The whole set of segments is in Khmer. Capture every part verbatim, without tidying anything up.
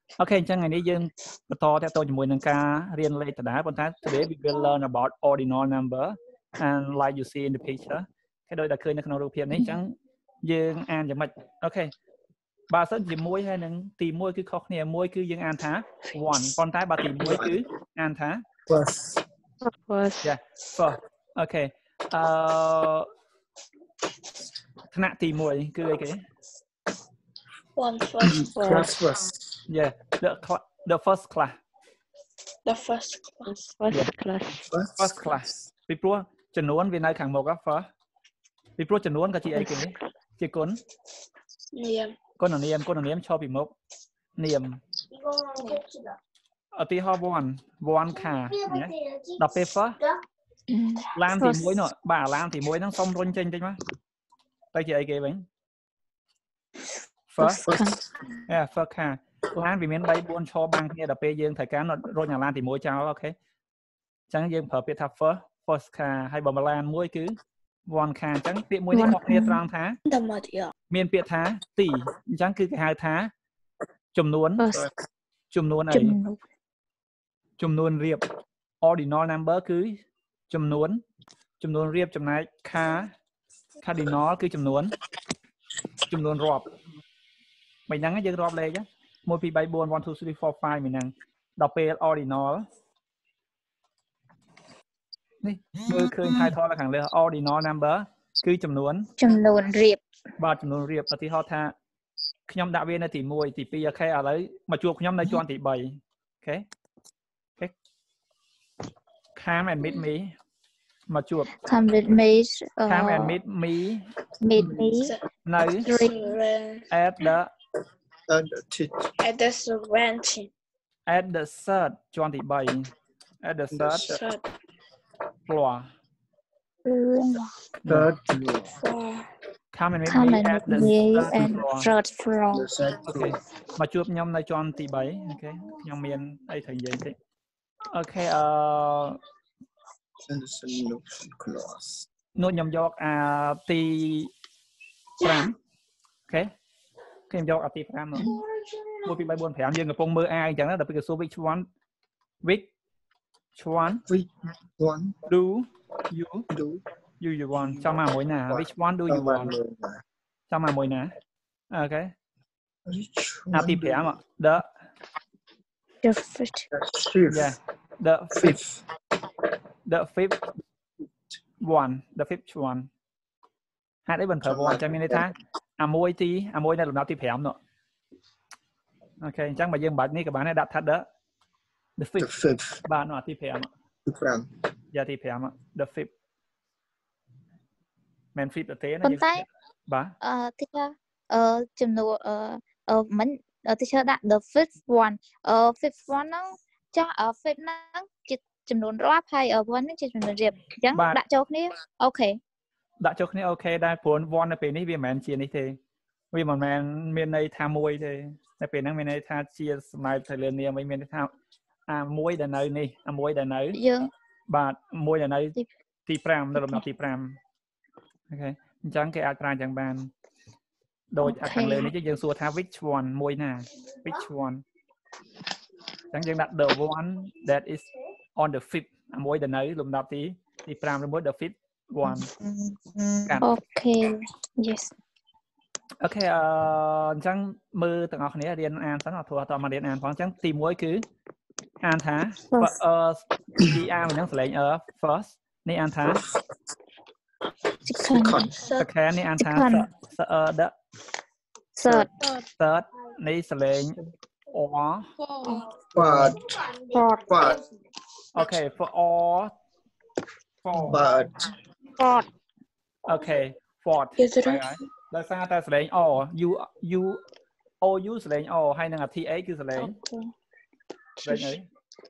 Okay, chẳng ngày này dương to theo tôi chỉ muốn nâng ca riêng lấy từ đá. Today we will learn about ordinal number and like you see in the picture. Cái đôi đã khơi nó không được hiện này chẳng dương an chẳng mạch. Okay. Bà sẽ chỉ môi hay nâng tìm môi cứ khó nè môi cứ dương an thá one. Còn tay bà tìm môi cứ an thá First. First. Yeah. First. Okay. Uh, thằng tìm môi cứ ấy cái. One first. Class first. Yeah. The the first class. The first class. First Yeah. class. First, First class. Vì pro chân nuốn vì nơi khẳng một á first. Vì pro chân nuốn có chị ấy cái này. Chị cuốn. Niệm. Con ở niệm, con ở niệm cho bị mốc. Niệm. Ở tí ho one, one khả nhé. Đọc bê first. Lan thì muối nữa, bà Lan thì muối nó xong rôn chênh chênh má. Đây chị ấy kê bánh. First. first. Yeah, first khả. Lan vì miền bay buôn cho băng kia đọc bê dương thời cá nó rôn nhà Lan thì muối cháu, ok. Chẳng dương phở biệt thập first, first khả hay bà bà Lan muối cứ. One khả chẳng tiệm muối đi học nghe trang thá. Miền biệt thá, tỷ, chẳng cứ cái hai thá. Chùm nuốn. Chùm nuốn ấy. Chùm nuốn riệp. Ordinal number cứ chùm nuốn. Chùm nuốn riệp chùm này khá. Cardinal cứ chùm nuốn. Chùm nuốn rộp. Mình nắng cái rộp lên chứ. Một phí bay buồn one, two, three, four, five mình nắng. Đọc bê ordinal. Này, mơ khơi thay thoa là khẳng lệ ordinal number cứ chùm nuốn. Chùm nuốn riệp. Ba chùm nuốn riệp ở tí họ tha. Nhóm đạo viên là tỷ mùi, tỷ pi ok ở đấy. Mà chuộc nhóm này cho tỷ bảy. Ok. Ok. Come and meet me. Mà chuộc. Come with me. Uh, Come and meet me. Meet me. No. At the. At the teach. At the restaurant. At the third. Cho tỷ bảy. At the third. Floor. Third Four. Come and meet Come me and at the meet me third and floor. third floor. Okay. Mà chuộc nhóm này cho tỷ bảy. Ok. Nhóm miền ấy thành vậy thế. Ok. Uh, nốt nhóm dọc à tỷ pram. Ok. Cái nhóm dọc à tỷ pram nữa. Một phí bay buồn phải dương ở phong mơ ai chẳng là đập cái số which one. Which one. Which one Do you do you you want? Cho mà mỗi nà. Which one do you want? Cho mà mỗi nà. Ok. À tỷ pram ạ. The. The fifth. Fifth. Yeah. The fifth. The fifth one. The fifth one. Hai đấy bình thường one cho mình thấy. À môi tí, à môi này là nào tí phèm nữa. Ok, chắc mà dương bạch ní các bạn ấy đặt thật đó. The fifth. The fifth. Bạn nó tí phèm. Dạ tí phèm. The fifth. Men fifth là thế này. Còn tay. Bà. Ờ, thì ờ, chùm nuốn, ờ, ờ, mình, ờ, thì cho đặt the fifth one. Ờ, fifth one nó, cho ở fifth nó, chùm nuốn rộp hay ở one nó chùm nuốn riệp. Chẳng đã choគ្នា. Ok. Đã choគ្នាok, đai bốn one là bên này vì mình chia này thế. Vì mà mình miền này tha môi thế. Là bên năng miền này tha chia smile thời lượng này với miền này tha à môi đàn nơi này, à môi đàn nơi. Dương. Bà môi đàn nơi tí pram, nó là nó tí pram. Ok. Chẳng cái ạc chẳng bàn. Đôi ạc thằng lên này chứ dương xua tha which one, môi nà. Which one. Chẳng dương đặt the one that is on the fifth. À môi đàn nơi lùm đọc tí. Tí pram là môi the fifth one. Ok. Yes. Ok, uh, chẳng mơ tầng học này riêng an sáng học thua tao mà riêng an phóng chẳng tìm mối cứ an thá và ờ đi an mình đang lấy ở first này an thá second này an thá sợ ờ đó third third này sẽ lấy or Fourth. Fourth. ok for all four But. fourth ok fourth đời xa ta sẽ lấy or you you o you sẽ lấy or hay là th cứ sẽ lấy lấy ấy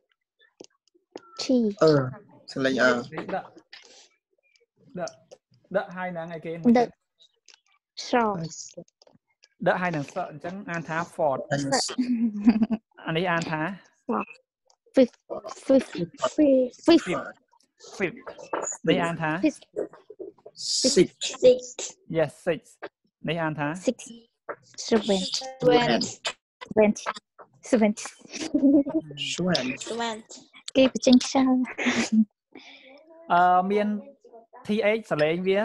T Ờ. Sẽ lấy ờ. đợi đợi đợi hai nàng ngày kia đợi short đợi hai nàng sợ chẳng an thá ford anh ấy an thá fifth fifth fifth fifth fifth đấy an thá Six. Six. yes six đấy an thá six seven Twenty. twenty twenty twenty twenty គេបញ្ចេញខ្យល់អឺមាន th សលេងវា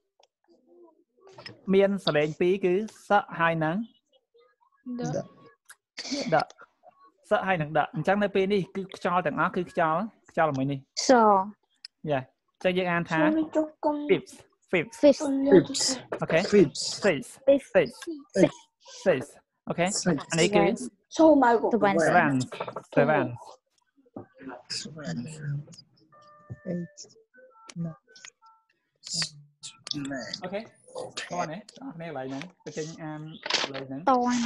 មានសលេងពីរគឺសហើយនឹងដកសហើយនឹងដកអញ្ចឹងនៅពេលនេះគឺខ្យល់ទាំងអស់គឺខ្យល់ខ្យល់មួយនេះសយ៉ាចឹងយើងអានថា fifth fifth fifth Fips. អូខេ Fips. six six six អូខេអានេះគឺ số mai của seven seven seven Twenty. Eight. Nine. អូខេតោះនេះអស់គ្នាឡើយហ្នឹងទៅចេញអានឡើយហ្នឹងតន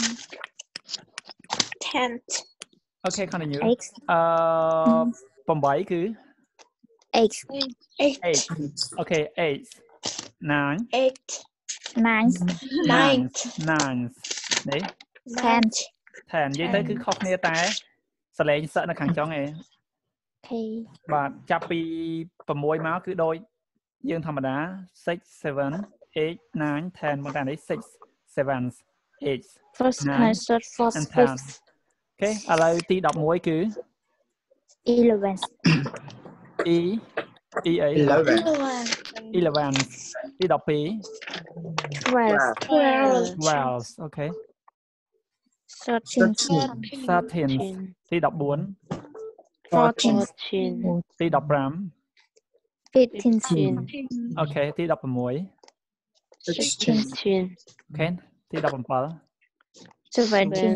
tenth អូខេ continue x អឺ8គឺ x eight eight អូខេ eight nine eight nine nine ninth nine នេះ ten ten និយាយទៅគឺខុសគ្នាតែសលេងសឹកនៅខាងចុងឯង k បាទចាប់ពី6មកគឺដូចយើងធម្មតា six seven eight nine ten មកតានេះ six seven eight first Nine third fourth and ten fifth អូខេឥឡូវទី11គឺ eleven e e អី Eleven. eleven ទី12 twelve twelve twelve អូខេ thirteen thirteen ទី14 fourteen ទី15 fifteen អូខេទី16 Sixteen. អូខេទី17 seventeen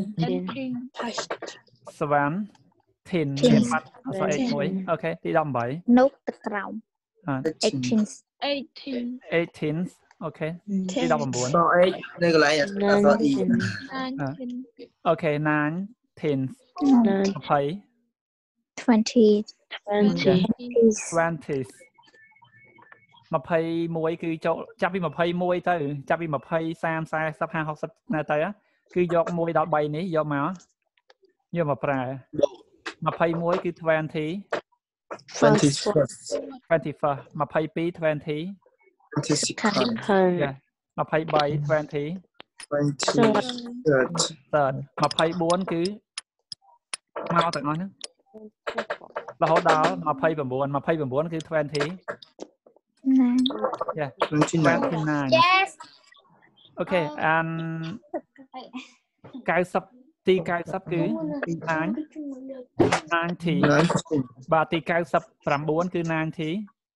seven ten Ten. បាត់អត់ស្អីមួយអូខេទី18 នោះទឹកក្រោម Eighteen. eighteen eighteen អូខេទី ten nineteen So eight. Đây có lại à? So eight. អូខេnine ten twenty twenty twenty 20 21គឺចូលចាប់ពី21ទៅចាប់ពី20 30 40 50 50ណាទៅគឺយក1ដល់3នេះយកមកយកមកប្រើ21គឺtwenty Twenty first. twenty-first 22 twenty Twenty second. yeah 23 twenty Twenty third. third 24គឺមកទាំងអស់ហ្នឹងរហូតដល់29 29គឺtwenty nine yeah Twenty nine. twenty-nine yes okay and ninety ទីninetyគឺnine ninety Nineteen. បាទទីninety-nineគឺninety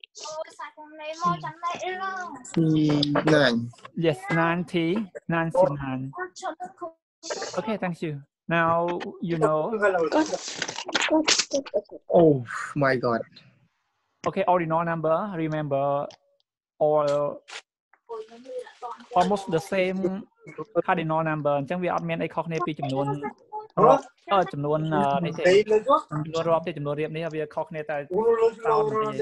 Nine. yes ninety ninety-nine okay thank you now you know Oh my God. okay ordinal number remember all almost the same cardinal number អញ្ចឹងវាអត់មានអីខុសគ្នាពីចំនួនរាប់អឺចំនួននេះទេចំនួនរាប់ទេចំនួនរៀបនេះវាខុសគ្នាតែតោនទេ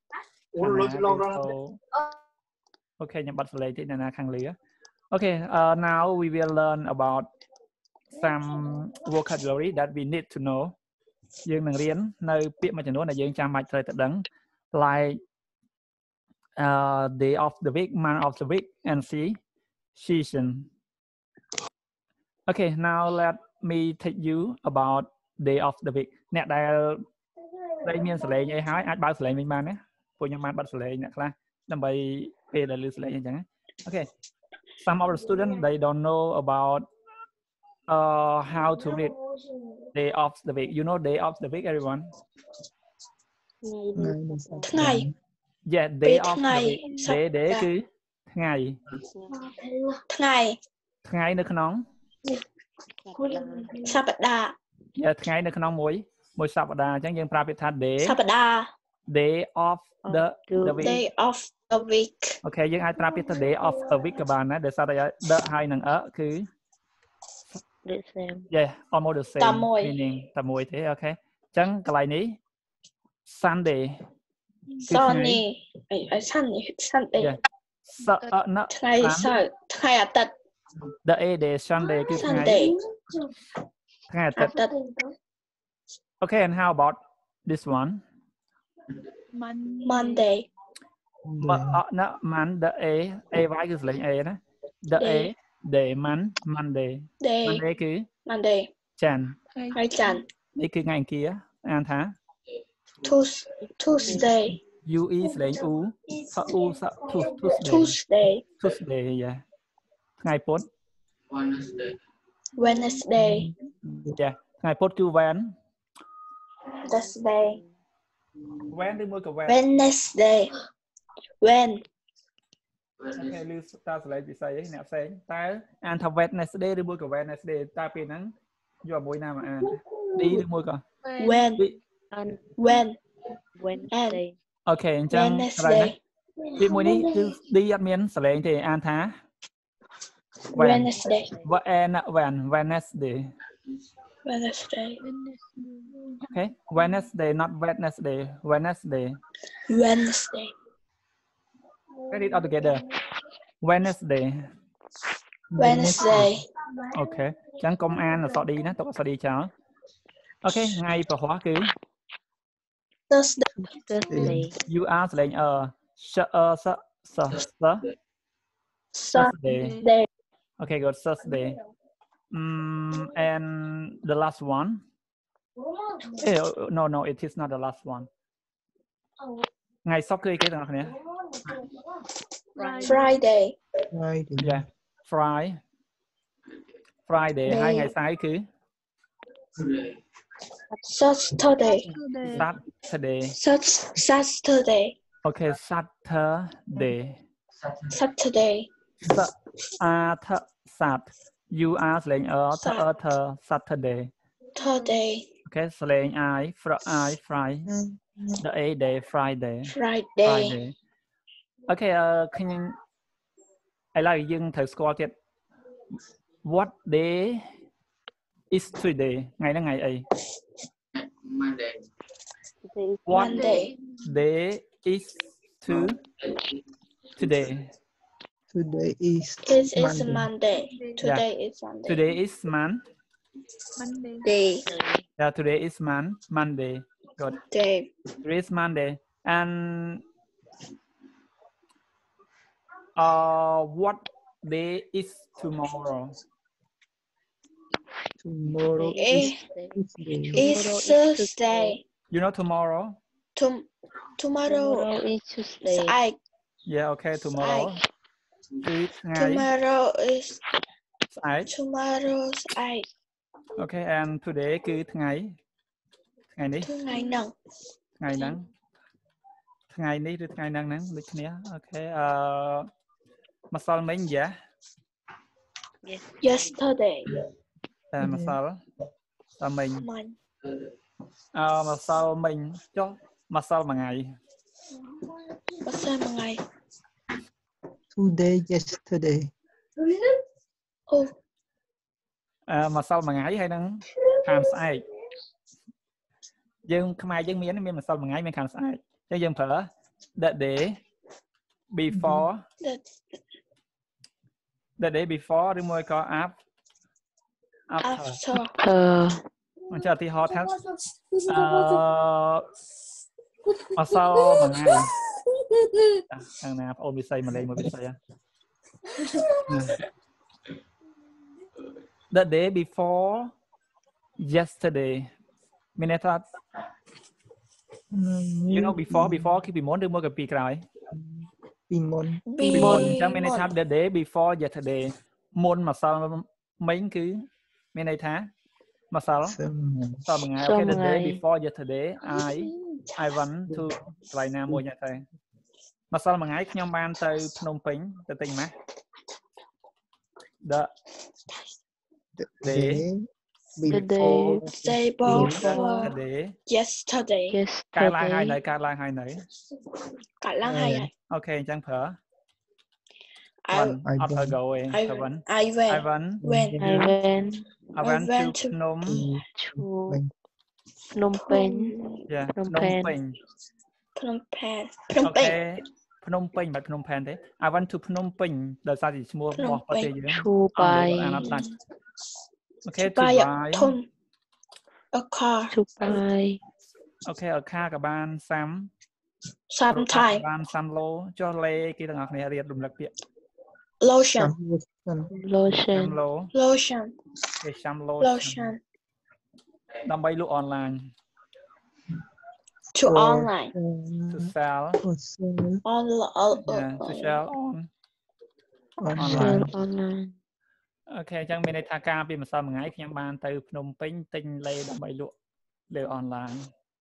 អូខេខ្ញុំបាត់សលេងតិចនៅណាខាងលើអូខេ now we will learn about some vocabulary that we need to know យើងនឹងរៀននៅពាក្យមួយចំនួនដែលយើងចាំបាច់ត្រូវតែដឹង like uh day of the week month of the week and see season okay now let me take you about day of the week អ្នកដែលដែលមានសលេងអីហើយអាចបើកសលេងវិញបានណាពួកខ្ញុំបានបិទសលេងអ្នកខ្លះដើម្បីពេលដែលឮសលេងអញ្ចឹង okay some of the students they don't know about uh how to read day of the week you know day of the week everyone ngày yeah day Day of the ngày. week day day គឺថ្ងៃ ngày ថ្ងៃនៅក្នុងសប្តាហ៍ yeah ថ្ងៃនៅក្នុងមួយមួយសប្តាហ៍អញ្ចឹងយើងប្រើពាក្យថា day សប្តាហ៍ day of the the week day of the week អូខេយើងអាចប្រើពាក្យថា day of a week ក៏បានដែរដោយសារតែ the ហើយនឹង a គឺ yeah almost the same តែមួយ meaning តែមួយទេអូខេអញ្ចឹងកន្លែងនេះ Sunday គឺ Sunday អី Sunday Sunday yeah សអណថ្ងៃសៅរ៍ថ្ងៃអាទិត្យ the a day Sunday គឺថ្ងៃ Sunday ថ្ងៃអាទិអាត្យទិត្យ okay and how about this one Monday បើអណ man the a a y គឺសលេង a ណា the a Day day man Monday day Monday គឺ Monday ច័ន្ទ Ngày chẵn នេះគឺថ្ងៃអង្គារអានថា Tues- Tuesday U E ស្លេង U សក់ U សក់ Tuesday Tuesday Tuesday យ៉ាថ្ងៃពុធ Wednesday ចាថ្ងៃពុធគឺ When Thursday When ឬមួយក៏ When Wednesday When អូខេឮតើស្លេងពិសេសអីអ្នកផ្សេងតើអានថា Wednesday ឬមួយក៏ Wednesday តើពេលហ្នឹងយកមួយណាមកអាន D ឬមួយក៏ When When Wednesday អូខេអញ្ចឹងកន្លែង Wednesday ហ្នឹងពាក្យមួយនេះគឺ D អត់មានសលេងទេអានថា Wednesday When When Wednesday Wednesday okay Wednesday not Wednesday Wednesday Wednesday get it all together Wednesday Wednesday អូខេអញ្ចឹងកុំអានអក្សរ D ណាទុកអក្សរ D ចោលអូខេថ្ងៃពហុគឺ Thursday Thursday you are សលេងអ sh a s s Thursday Sunday okay good Thursday um and the last one eh, no no it is not the last one ថ្ងៃសុក្រគឺអីគេទាំងអស់គ្នា Friday Friday yeah Fry Friday ហើយថ្ងៃសៅរ៍គឺ Saturday Saturday Sat- Saturday okay Saturday Saturday Sat Sat you are សលេងអ th th Saturday Saturday okay សលេង I fr I Fry the A day Friday Friday Friday okay អឺខ្ញុំឥឡូវយើងត្រូវស្គាល់ទៀត what day is today ថ្ងៃហ្នឹងថ្ងៃអី Monday what Monday day is to today Today is It is Monday. Monday Today is Monday today is mon Day yeah today is mon Monday good Day today is Monday and uh what day is tomorrow Tomorrow Eh, is Tuesday. It's Thursday you know tomorrow Tom- Tomorrow Tomorrow is Tuesday I yeah okay tomorrow គឺថ្ងៃ Tomorrow is ស្អែក Tomorrow's I okay and today គឺថ្ងៃថ្ងៃនេះ Thứ ngày nắng ថ្ងៃហ្នឹងថ្ងៃនេះឬថ្ងៃហ្នឹងហ្នឹងដូចគ្នាអូខេអឺម្សិលមិញយ៉ា Yesterday តែម្សិលតែមិញ Mình អឺម្សិលមិញចុះម្សិលមួយថ្ងៃ Bắt xem một ngày Today, yesterday. Ô អឺម្សិលមួយថ្ងៃហើយនឹងខាងស្អែកយើងខ្មែរយើងមានមានម្សិលមួយថ្ងៃមានខាងស្អែកអញ្ចឹងយើងប្រើ the day before That the day before ឬមួយក៏ after after After អឺអញ្ចឹងឧទាហរណ៍ថាអឺម្សិលមួយថ្ងៃខាងណាបងអូនវិស័យមកលេងមកវិស័យ the day before yesterday មានន័យថា you know before before គឺពីមុនឬមួយក៏ពីក្រោយពីមុនពីមុនអញ្ចឹងមានន័យថា the day before yesterday មុនម្សិលមិញគឺមានន័យថាម្សិលសឹមតមួយថ្ងៃ okay the day before yesterday I I went to កន្លែងណាមួយយ៉ាងទៅម្សិលមួយថ្ងៃខ្ញុំបានទៅភ្នំពេញទៅទិញម៉ាស់ the day The day Day before yesterday Yesterday កើតឡើងហើយ yesterday នៅកើតឡើងហើយនៅ Cả lăng hay này អូខេអញ្ចឹងប្រើ I one អត់ប្រើ go ទេ I ប្រើ one I I went went When I went I went went to to- ភ្នំ to Phnom Penh yeah ភ្នំ Phnom ពេញ Phnom Penh Phnom អូខេ Penh ភ្នំពេញបាត់ភ្នំពេញទេ I went to ភ្នំពេញដោយសារជាឈ្មោះរបស់ប្រទេសយើង to អង់គ្លេស buy អានអត់ដាច់អូខេ to Buy a buy thun A car to buy អូខេអខាក៏បានសាំ Sometime បានសាំឡូចុះលេគេទាំងអស់គ្នារៀនរំលឹកពាក្យ Lotion សាំសាំ lotion ឡូ Lotion គេសាំឡូ Lotion ដើម្បីលក់ online To For- online. to sell For sale On, on, yeah to sell on online. Sell online. អូខេអញ្ចឹងមានន័យថាការពីម្សិលមួយថ្ងៃខ្ញុំបានទៅភ្នំពេញទិញលេដើម្បីលក់លើ online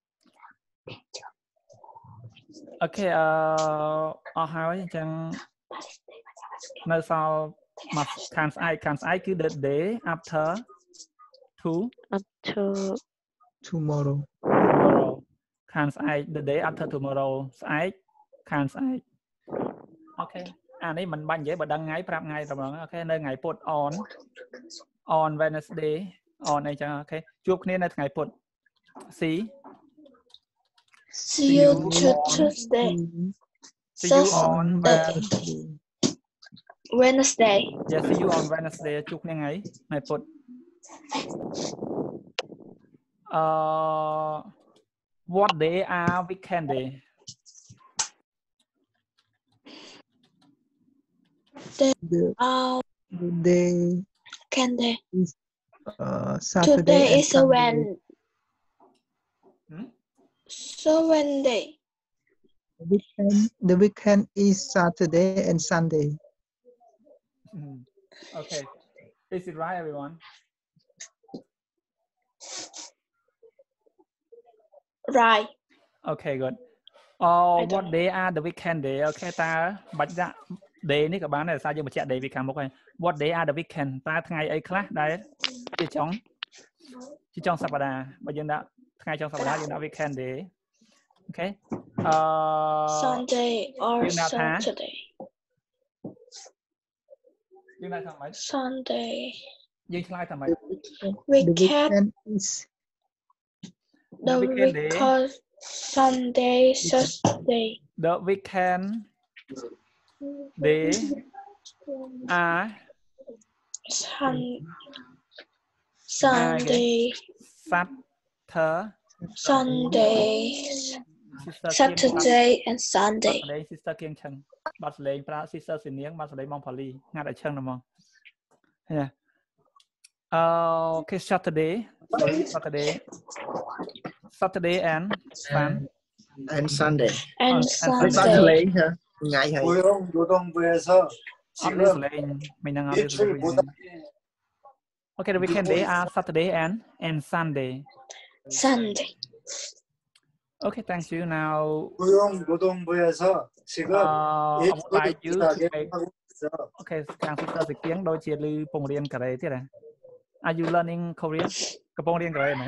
អូខេអឺអស់ហើយអញ្ចឹងនៅសល់មកខាងស្អែកខាងស្អែកគឺ the day after to After Tomorrow. tomorrow ខាងស្អែក the day after tomorrow ស្អែកខាងស្អែកអូខេអានេះមិនបាច់និយាយបើដឹងថ្ងៃប្រាប់ថ្ងៃតែម្ដងអូខេនៅថ្ងៃពុធ on on Wednesday on អីចឹងអូខេជួបគ្នានៅថ្ងៃពុធ see See you to Tuesday. see you So- on Wednesday. Wednesday. yeah see you on Wednesday ជួបគ្នាថ្ងៃថ្ងៃពុធអឺ what day are weekend day The, Uh, the day can they? uh, Saturday Today and is a Sunday. when. Hmm? So Wednesday. The weekend, the weekend is Saturday and Sunday. Mhm. Okay. Is it right, everyone? Right. Okay, good. Oh, I what don't day are the weekend day? Okay, តើបាច់ដាក់ day នេះក៏បានដែរដោយសារយើងបញ្ជាក់ day ពីខាងមុខហើយ What day are the weekend? តើថ្ងៃអីខ្លះដែលជាចុងជាចុងសប្តាហ៍បើយើងដាក់ថ្ងៃចុងសប្តាហ៍យើងដាក់ weekend day. Okay. អឺ Sunday or You're not, huh? Saturday. យើងដាក់ថាម៉េច Sunday. យើងឆ្លើយថាម៉េច The Weekend. weekend is The weekend day. weekend. Sunday. Saturday. The weekend day are Sun. Sunday. Saturday Sunday. Saturday and Sunday. លេង sister គៀងឈឹងបាត់សលេងប្រើ sister សនាងបាត់សលេងបងផាលីងាត់ឲ្យឈឹងហ្មងហ៎អឺ okay Saturday sorry Saturday Saturday and Sun and Sunday. And and Bắt Sunday. lấy hả? Ngày hay. 고용노동부에서 អត់មានស 지금 លេងមិញហ្នឹងអត់មានសលេង 일출 보다 Okay the weekend day are Saturday and and Sunday Sunday. Okay thank you now 고용노동부에서 지금 uh, I would 일출 like you to 보다게 make 하고 있어. Okay ខាង sister សគៀងដូចជាលឺពងរៀនកូរ៉េទៀតហ៎ Are you learning Korean កំពុងរៀនកូរ៉េមែន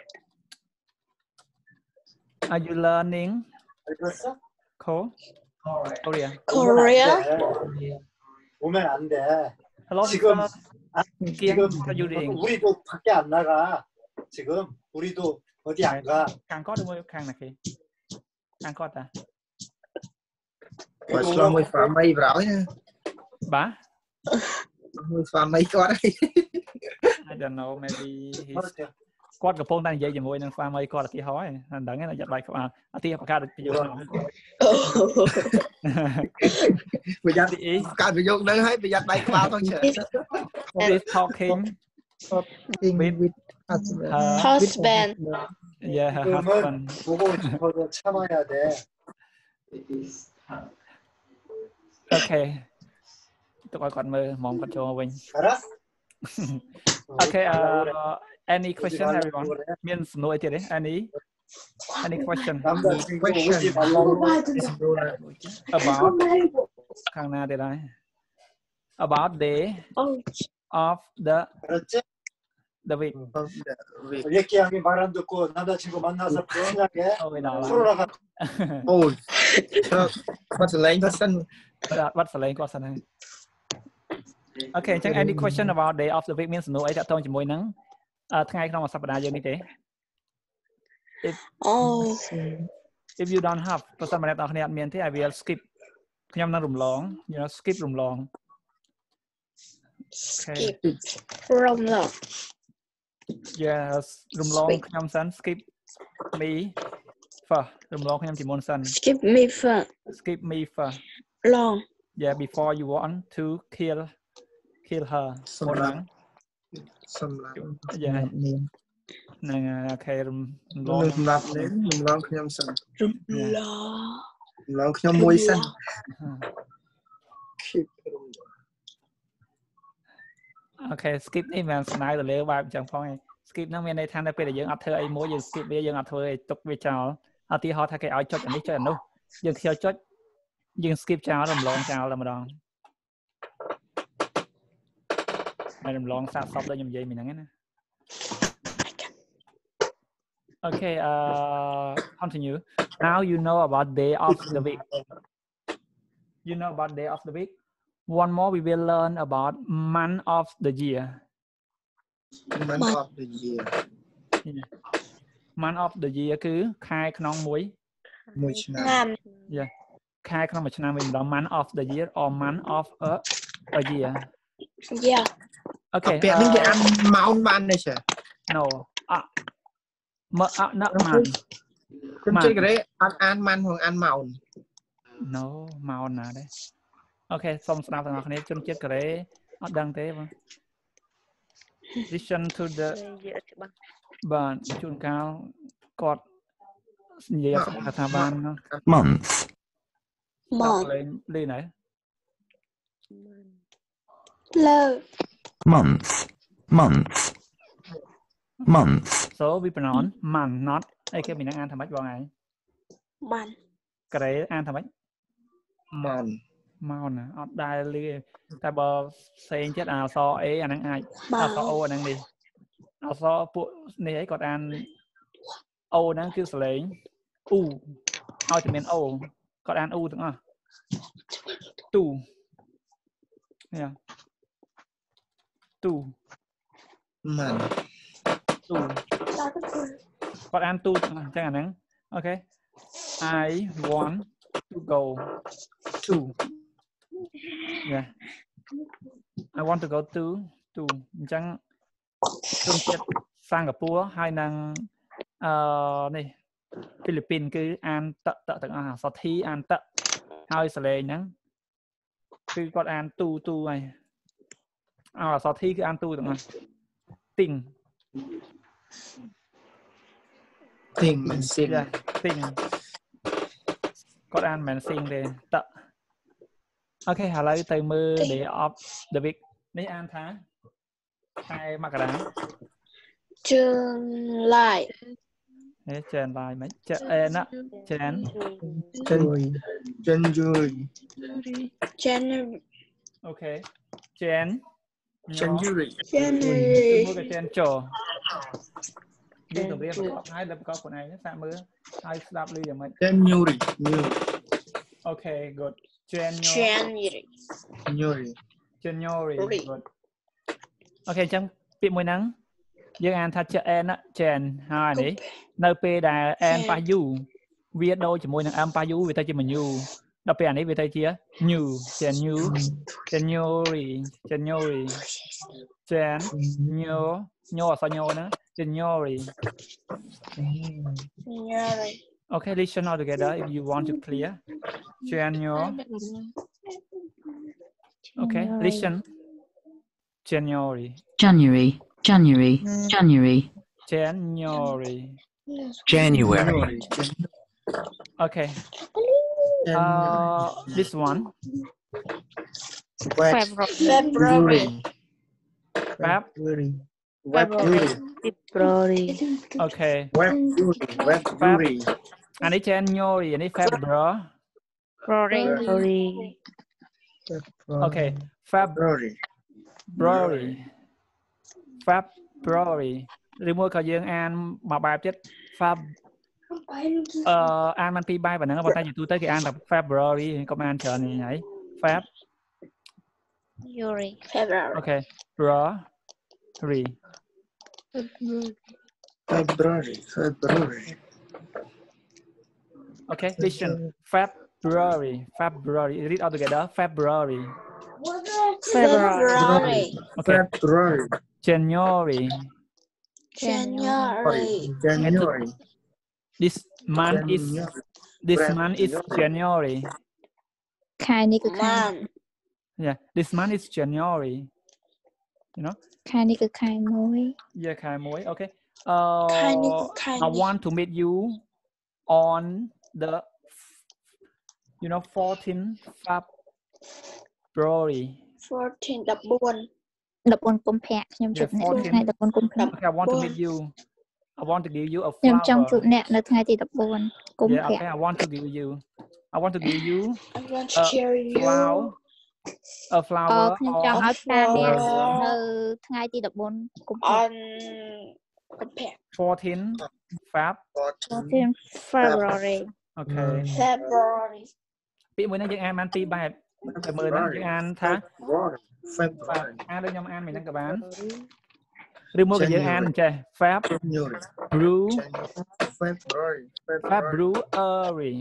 Are you learning 알겠어? Ko- Korea Korea. 오면 안 돼. Hello 지금 sister 아, Kieng, 지금 what are you doing? 우리도 밖에 안 나가. 지금 우리도 어디 안 가. ខាងគាត់ឬមួយខាងណាគេខាងគាត់តា Và lo mười phá mây vào ấy nè. បាទ Mười phá mây con ấy. I don't know maybe he's 그렇죠. គាត់កំពុងតែនិយាយជាមួយនឹង family គាត់ឧទាហរណ៍ហ្នឹងមិនដឹងទេយ៉ាត់បាយគាត់ឧទាហរណ៍បង្កើតប្រយោជន៍ Bây giờ ý cả ví dụ nữa hay bây giờ bay vào thôi chứ. is talking talking With with husband. her Husband. yeah her husband 지금은 보고 싶어도 참아야 돼. okay ទុកឲ្យគាត់មើលហ្មងគាត់ចូលវិញ 알았어? Okay uh any question everyone មានសំណួរអីទៀតទេ any any question 남자친구 Question. 오지 말라고 about ខាងណាទៀតហើយ about day Oh, of the 알았지? the week Việc 얘기하기 말 안 듣고 남자친구 만나서 편하게 ôi đó 풀어나가. ôi sao con sẽ lấy nó sân បាត់សលេងគាត់សិនហើយ Okay អញ្ចឹង any question about day of the week មានសំណួរអីតាក់ទងជាមួយនឹងថ្ងៃក្នុងសប្តាហ៍យើងនេះទេ oh, If you don't have ប្រសិនបើអ្នកនរគ្នាអត់មានទេ I will skip ខ្ញុំនឹងរំលង you know skip រំលង skip from love. Yes រំលងខ្ញុំសិន skip me first រំលងខ្ញុំជាមុនសិន Skip me for skip me first long. yeah before you want to kill kill her Xâm muôn lăng. nắng xâm lăng yeah Name. នឹងអូខេរំលង Mình làm đến mình làm khi nhâm sẵn. រំលង Mình làm khi nhâm môi sẵn. Keep អូខេ skip នេះមិនស្នើទៅលើបែបចឹងផងឯង skip ហ្នឹងមានន័យថានៅពេលដែលយើងអត់ធ្វើអីមួយយើង skip វាយើងអត់ធ្វើអីទុកវាចោលឧទាហរណ៍ថាគេឲ្យចុចអានេះចុចអានោះយើងខ្ជិលចុចយើង skip ចោលរំលងចោលតែម្ដងហើយរំលងសាកសពដូចខ្ញុំនិយាយមិញហ្នឹងណា Okay, uh, continue. Now you know about day of the week. You know about day of the week. One more, we will learn about month of the year. month of the year. Yeah. Month of the year គឺខែក្នុងមួយមួយឆ្នាំឆ្នាំ Yeah. ខែក្នុងមួយឆ្នាំវិញម្ដង month of the year or month of a, a year. Yeah. Okay. ពាក្យនេះគេអាន uh, ម៉ោនបានទេចា No. អមកអត់ណាស់ម៉ានខ្ញុំជិះកេអត់អានម៉ាន់ផងអានម៉ោន No ម៉ោនណាដែរអូខេសូមស្ដាប់ទាំងអស់គ្នាជនជាតិកូរ៉េអត់ដឹងទេបង Listen to the បាទជួនកាលគាត់និយាយថាបាន month មកលេងលេងណាលើ month month month So we pronounce month not អីគេមានអានថាម៉េចបងឯងបានកូរ៉េអានថាម៉េចម៉ោនម៉ោនណាអត់ដែលលឺតែបើផ្សេងទៀតអក្សរ A អាហ្នឹងអាចបាអក្សរ O អាហ្នឹងនេះអក្សរពួកនេះអីគាត់អាន O ហ្នឹងគឺសលេង U ឲ្យតែមាន O គាត់អាន U ទាំងអស់ Tu នេះ Tu ម៉ាន់ Tu គាត់អាន Tu ទាំងអស់អញ្ចឹងអាហ្នឹងអូខេ I want to go to Yeah I want to go to to អញ្ចឹងជនជាតិសិង្ហបុរីហើយនឹងអឺនេះហ្វីលីពីនគឺអានតតទាំងអស់អក្សរ T អានតហើយសលេងហ្នឹងគឺគាត់អានទូទូហើយអក្សរ T គឺអានទូទាំងអស់ Ting Ting មិនស៊ីង Yeah Ting គាត់អានមិនស៊ីងទេតអូខេឥឡូវទៅមើល Day of the Week នេះអានថាខែមករាជើងឡាយនេះចែនឡាយមិនចែអេណាចែន January January January អូខេចែន January January មើលក៏ចែនចោយើងទៅរៀនប្រកបហើយដល់ប្រកបខ្លួនឯងសាកមើលហើយស្ដាប់ឮយ៉ាងម៉េច January New អូខេ good January January January January good អូខេអញ្ចឹងពាក្យមួយហ្នឹងយើងអានថាចែនចែនហើយនេះនៅពេលដែល n ប៉ះ u វាដូរជាមួយនឹង m ប៉ះ u វាទៅជា new ដល់ពេលអានេះវាទៅជា new January January January Jan Nyo Nyo អក្សរ Nyo ហ្នឹង January January Okay listen all together if you want to clear January Okay listen January January, January, January. January January Okay uh this one February Feb February February February Okay February February អានេះ January អានេះ February February Okay Feb February February February ឬមួយក៏យើងអានមួយបែបទៀត Feb អឺអានមិនពីរបែបប៉ុណ្ណឹងប៉ុន្តែជាទូទៅគេអានតែ February ក៏អានច្រើននេះហើយ Feb Yuri February Okay Bra Re February February Okay listen February February read all together February February Okay February January January January This month is this month is January ខែនេះគឺខែ month Yeah this month is January You know ខែនេះគឺខែមួយ Yeah ខែមួយ Okay uh, Tiny, I tiny. want to meet you on the you know fourteenth February fourteen ដប់បួន đập ôn côm phẹ nhầm yeah chụp nè fourteen ngày đập ôn côm phẹ okay I want to meet you I want to give you a nhầm trong flower chụp nè là ngày thì đập ôn côm yeah phẹ okay I want to give you I want to give you I want to a share you flower a flower ờ nhầm or trong áo ta nè flower từ ngày thì đập ôn côm phẹ on កុម្ភៈ fourteen Feb fourteen February okay February ពាក្យមួយនេះយើងអានបានពីរបែបតែមើលហ្នឹងយើងអានថា February អានដូចខ្ញុំអានមិនហ្នឹងក៏បានឬមកក៏យើងអានចេះ Feb January brew February February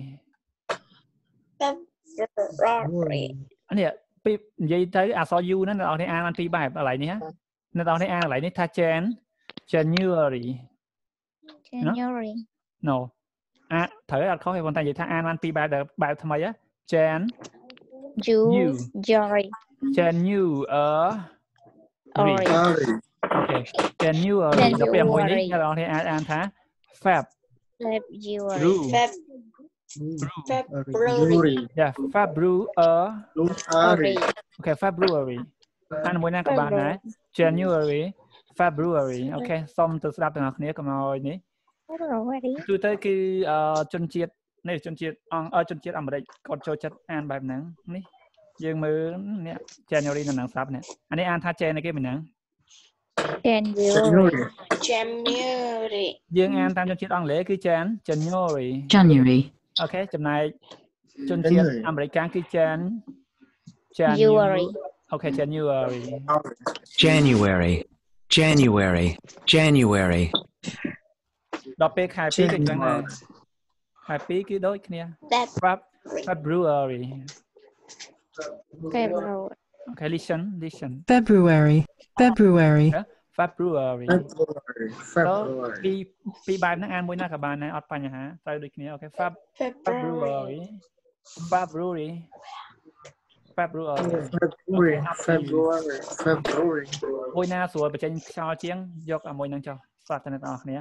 February នេះពីនិយាយទៅអក្សរ U ហ្នឹងអ្នកនរអានបានពីរបែបឥឡូវនេះអ្នកនរអានឥឡូវនេះថា Jan January January no អាត្រូវអត់ខុសទេប៉ុន្តែនិយាយថាអានបានពីរបែបដែលបែបថ្មីហ៎ Jan June January January okay January ដល់ពេលមួយនេះអ្នកនរអានអានថា Feb February Feb February yeah February okay February អានមួយណាក៏បានដែរ January February អូខេសូមទៅស្ដាប់ទាំងអស់គ្នាកុំឲ្យនេះទូទៅគឺជនជាតិនេះជនជាតិអង់ជនជាតិអាមេរិកគាត់ចូលចិត្តអានបែបហ្នឹងនេះយើងមើលនេះ January នៅនឹងស្ដាប់នេះអានេះអានថា Jan គេមិនហ្នឹង January January យើងអានតាមជនជាតិអង់គ្លេសគឺ Jan January January, អូខេចំណែកជនជាតិអាមេរិកគឺ Jan January អូខេ January January, January, January, ដល់ពេលខែពីរគឺចឹងដែរខែពីរគឺដូចគ្នា February February okay listen listen February, February, February February February ពីពីបែបហ្នឹងអានមួយណាក៏បានដែរអត់បញ្ហាត្រូវដូចគ្នាអូខេ February February February February February February មួយណាស្រួលបញ្ចេញខ្យល់ជាងយកអាមួយហ្នឹងចុះស្ដាប់ទៅអ្នកនរគ្នា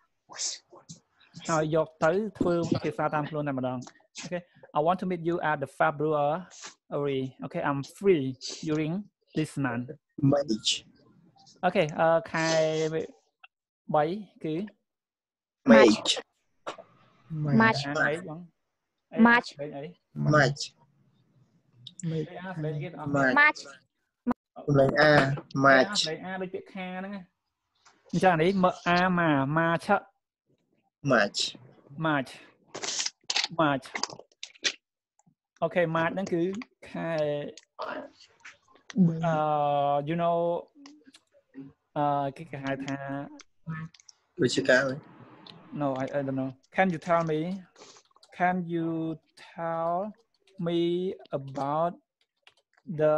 ហើយយកទៅធ្វើភាសាតាមខ្លួនតែម្ដងអូខេ I want to meet you at the February okay I'm free during this month March អូខេអឺខែបីគឺ March March អីបង March អី March អីអាស្លេងគេអត់ March លេង A March ស្លេងអាដូចពាក្យខាហ្នឹងអញ្ចឹងនេះមើអាម៉ាម៉ាឆ March March March អូខេ March ហ្នឹងគឺខែអឺ you know អឺគេគេហៅថាវិជ្ជាការ no I I don't know can you tell me can you tell me about the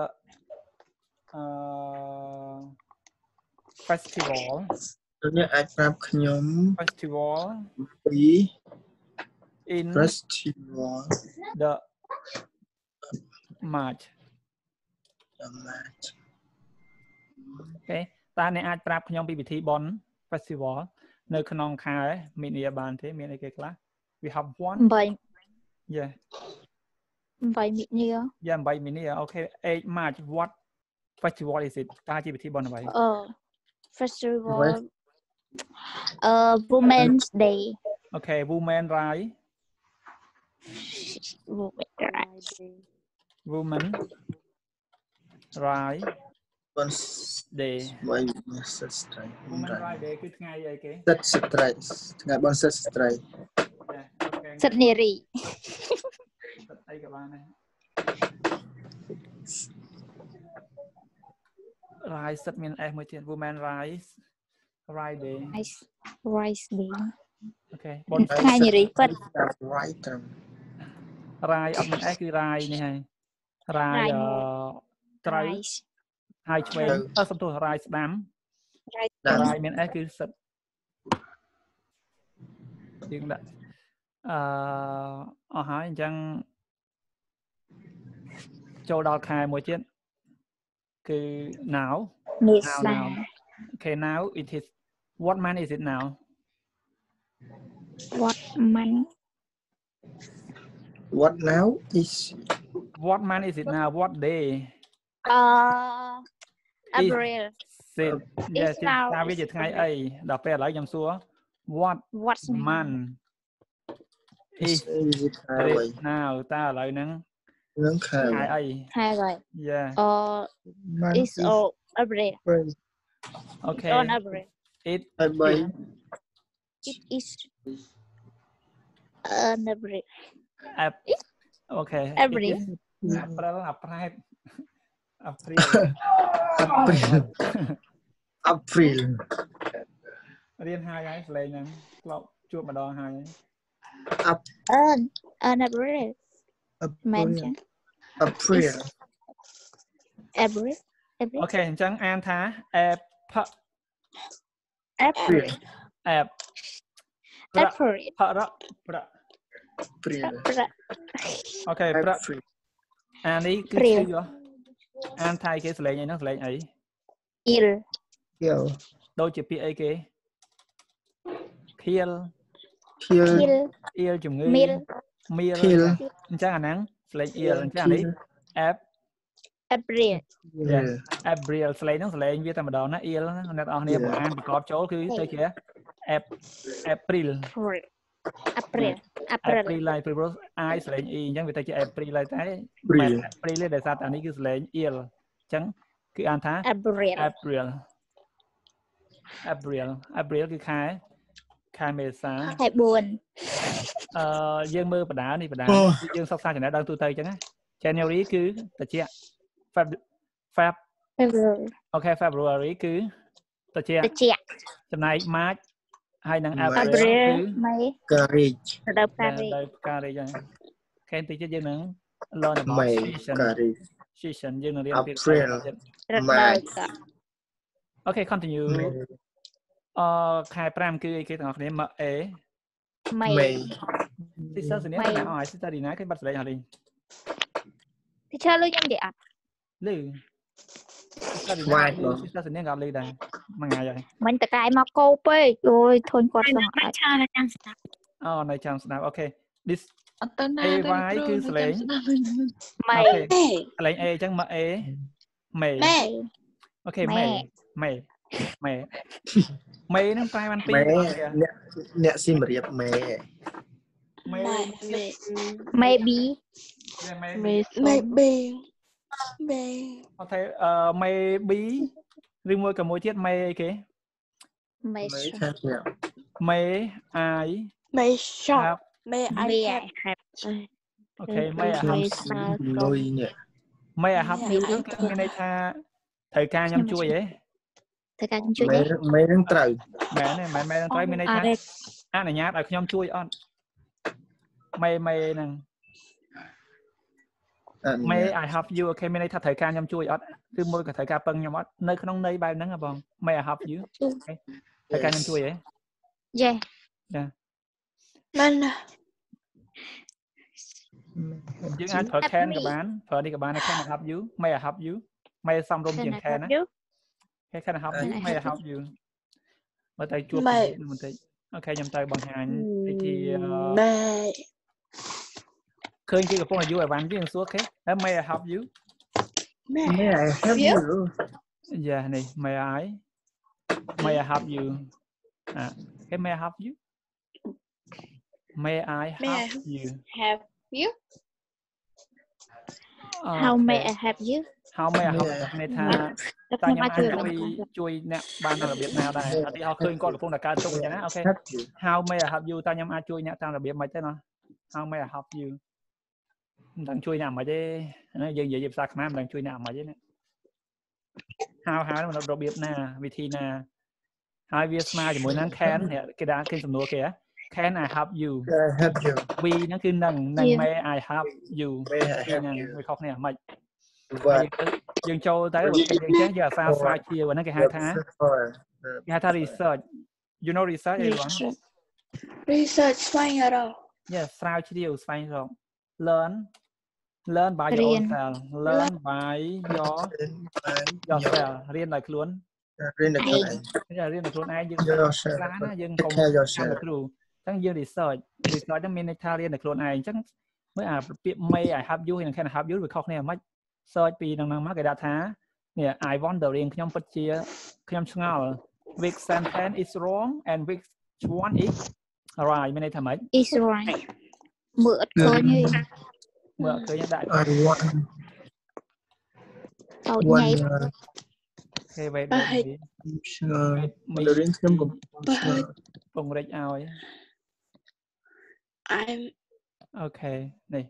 uh festival អ្នកអាចប្រាប់ខ្ញុំ festival ពី in festival the March March អូខេតើអ្នកអាចប្រាប់ខ្ញុំពីពិធីបុណ្យ festival នៅក្នុងខែមីនាបានទេមានអីគេខ្លះ we have one 8 yeah 8មីនា yeah 8មីនាអូខេeight March what festival is it តើជាពិធីបុណ្យអ្វីអឺ festival អឺ Women's Day អូខេ Women Right Women Right Day បីសិទ្ធស្ត្រី Women Right Day គឺថ្ងៃអីគេសិទ្ធស្ត្រីថ្ងៃបុណ្យសិទ្ធស្ត្រីសិទ្ធិនារីសិទ្ធអីក៏បានដែរ Right សិទ្ធមាន S មួយទៀត Women Right Right Day Rice Rice Day អូខេថ្ងៃនារីពិត right ត្រឹម Right អត់មាន S គឺ Right នេះហើយ Right អឺត្រូវ ហើយឆ្វេងអឺសំទោស Right ស្ដាំ Right មាន S គឺសិទ្ធយើងដាក់អឺអស់ហើយអញ្ចឹងចូលដល់ខែមួយទៀតគឺ now Yes now now okay now it is What month is it now What month What now is What month is it now What day uh is April it Yes It's now តើវាជាថ្ងៃអីដល់ពេលឥឡូវខ្ញុំសួរ What What's month is is it it now តើឥឡូវហ្នឹង Nướng khá ថ្ងៃអី hai rồi Yeah uh Month It's all April April Okay on April it hai bảy It is on April Ap Okay April it is April April April April April រៀនហើយហើយស្លេងហ្នឹងធ្លាប់ជួបម្ដងហើយ on on Aprilមែន April ចឹង April April April អូខេអញ្ចឹងអានថា app April app April ផរៈប្រ April អូខេប្រ April អានេះគឺ April ឈឺអានថៃគេសលេងអីហ្នឹងសលេងអី Il Kill ដូចជាពាក្យអីគេខៀល Kill Il អៀលជំងឺ Mil មៀល Kill អញ្ចឹងអាហ្នឹងសលេងអៀលអញ្ចឹងអានេះ app April Yes April សលេងហ្នឹងសលេងវាតែម្ដងណាអៀលណាអ្នកនរគ្នាបើអានប្រកបចូលគឺទៅជា app April April April April ឡើយព្រោះ I សលេង E អញ្ចឹងវាទៅជា April ឡើយតែ April April ទេដោយសារតែអានេះគឺសលេង ill អញ្ចឹងគឺអានថា April April April April គឺខែខែមេសាខែbốn អឺយើងមើលបដានេះបដាយើងសិក្សាចំណេះដឹងទូទៅអញ្ចឹងណា January គឺត្រជាក់ Feb Feb February អូខេ February គឺត្រជាក់ត្រជាក់ចំណែក March ហើយនឹង April April គឺ May Courage រដូវកាលដោយការរីហ្នឹងខែតិចទៀតយើងនឹង learn about May season Courage season យើងនឹងរៀនពី April រដូវកាលអូខេ continue អឺខែប្រាំគឺអីគេទាំងអស់គ្នា May May May sister សញ្ញាណាអស់ sister ឌីណាគេបាត់សលេងអត់លីទីឈើលុយខ្ញុំនិយាយអត់លឺ sister ឌីណា sister សញ្ញាក៏អត់លឺដែរមួយថ្ងៃហើយមិញតកែមកកោពេកអូយធុញគាត់សោះអត់អូនៅចាំស្ដាប់អូខេ this អត់ទៅណា ay គឺសលេង May សលេង A អញ្ចឹង May May អូខេ May May May May ហ្នឹងប្រែបានពីរ May អ្នកអ្នកស៊ីមរៀប May May Maybe May Maybe May អត់ទេអឺ Maybe ឬមួយក៏មួយទៀត May អីគេ May May ខាងអ្នក May I May shop have May I May I have have អូខេ May I have លុយនេះ May I have you គឺមានន័យថាត្រូវការខ្ញុំជួយហ៎ត្រូវការខ្ញុំជួយ May ទេ May នឹងត្រូវមែនទេមែនមែនត្រូវមានន័យថាអនុញ្ញាតឲ្យខ្ញុំជួយអត់ May May ហ្នឹង May I have you អូខេមានន័យថាត្រូវការខ្ញុំជួយអត់ឬមួយក៏ត្រូវការពឹងខ្ញុំអត់នៅក្នុងន័យបែបហ្នឹងហ៎បង May I have you ត្រូវការខ្ញុំជួយហ៎ Yes ចា Nên យើងអាចប្រើ can ក៏បានប្រើនេះក៏បាន can I have you May I have you May សំរុំជាង can ណា Can I have you May I have you មើលទៅជួបបន្តិចអូខេខ្ញុំទៅបង្ហាញវិធី May ឃើញគេកំពុងអាយុអីវ៉ាន់យើងសួរគេ May I have you May I have you យ៉ានេះ May I May I have you អ่ะគេ May I have you May I have you have you How may I have you How may I have នេះថាតើខ្ញុំអាចជួយជួយអ្នកបានតាមរបៀបណាដែរអត់ទីហោឃើញគាត់កំពុងតែកើតទុកអញ្ចឹងណាអូខេ How may I have you តើខ្ញុំអាចជួយអ្នកតាមរបៀបមិនទេណា How may I have you មិនដឹងជួយអ្នកមិនទេយើងនិយាយភាសាខ្មែរមិនដឹងជួយអ្នកមិនទេណា How ហៅមិនរបៀបណាវិធីណាហើយវាស្មើជាមួយនឹង can គេដាក់គេសំណួរគេ Can I have you I have you we ហ្នឹងគឺនឹងនឹង May I have you ហ្នឹងវាខុសគ្នាមិន យើងចូលទៅយើងចេះយកអាសាស្រាវជ្រាវហ្នឹងគេហៅថាគេហៅថា research you know research អីបង research ស្វែងរក Yes ស្រាវជ្រាវស្វែងរក learn learn by yourself learn by your yourself រៀនដោយខ្លួនរៀននៅខ្លួនឯងរៀននៅខ្លួនឯងយើង yourself ខ្លះណាយើង take កុំ care តាម yourself លោកគ្រូអញ្ចឹងយើង research research ហ្នឹងមានន័យថារៀននៅខ្លួនឯងអញ្ចឹងមើលអាពាក្យ may I help you ហើយនឹង can I help you វាខុសគ្នាហ្មង search ពីនឹងហ្នឹងមកគេដាក់ថានេះ I wondering ខ្ញុំពិតជាខ្ញុំឆ្ងល់ which sentence is wrong and which one is right មានន័យថាម៉េច is right មើលអត់ឃើញទេមើលអត់ឃើញដាក់ I want តូចញ៉ៃគេវេតឆ្ងល់មករៀនខ្ញុំកំពុងឆ្ងល់ពង្រិចឲ្យ I'm អូខេនេះ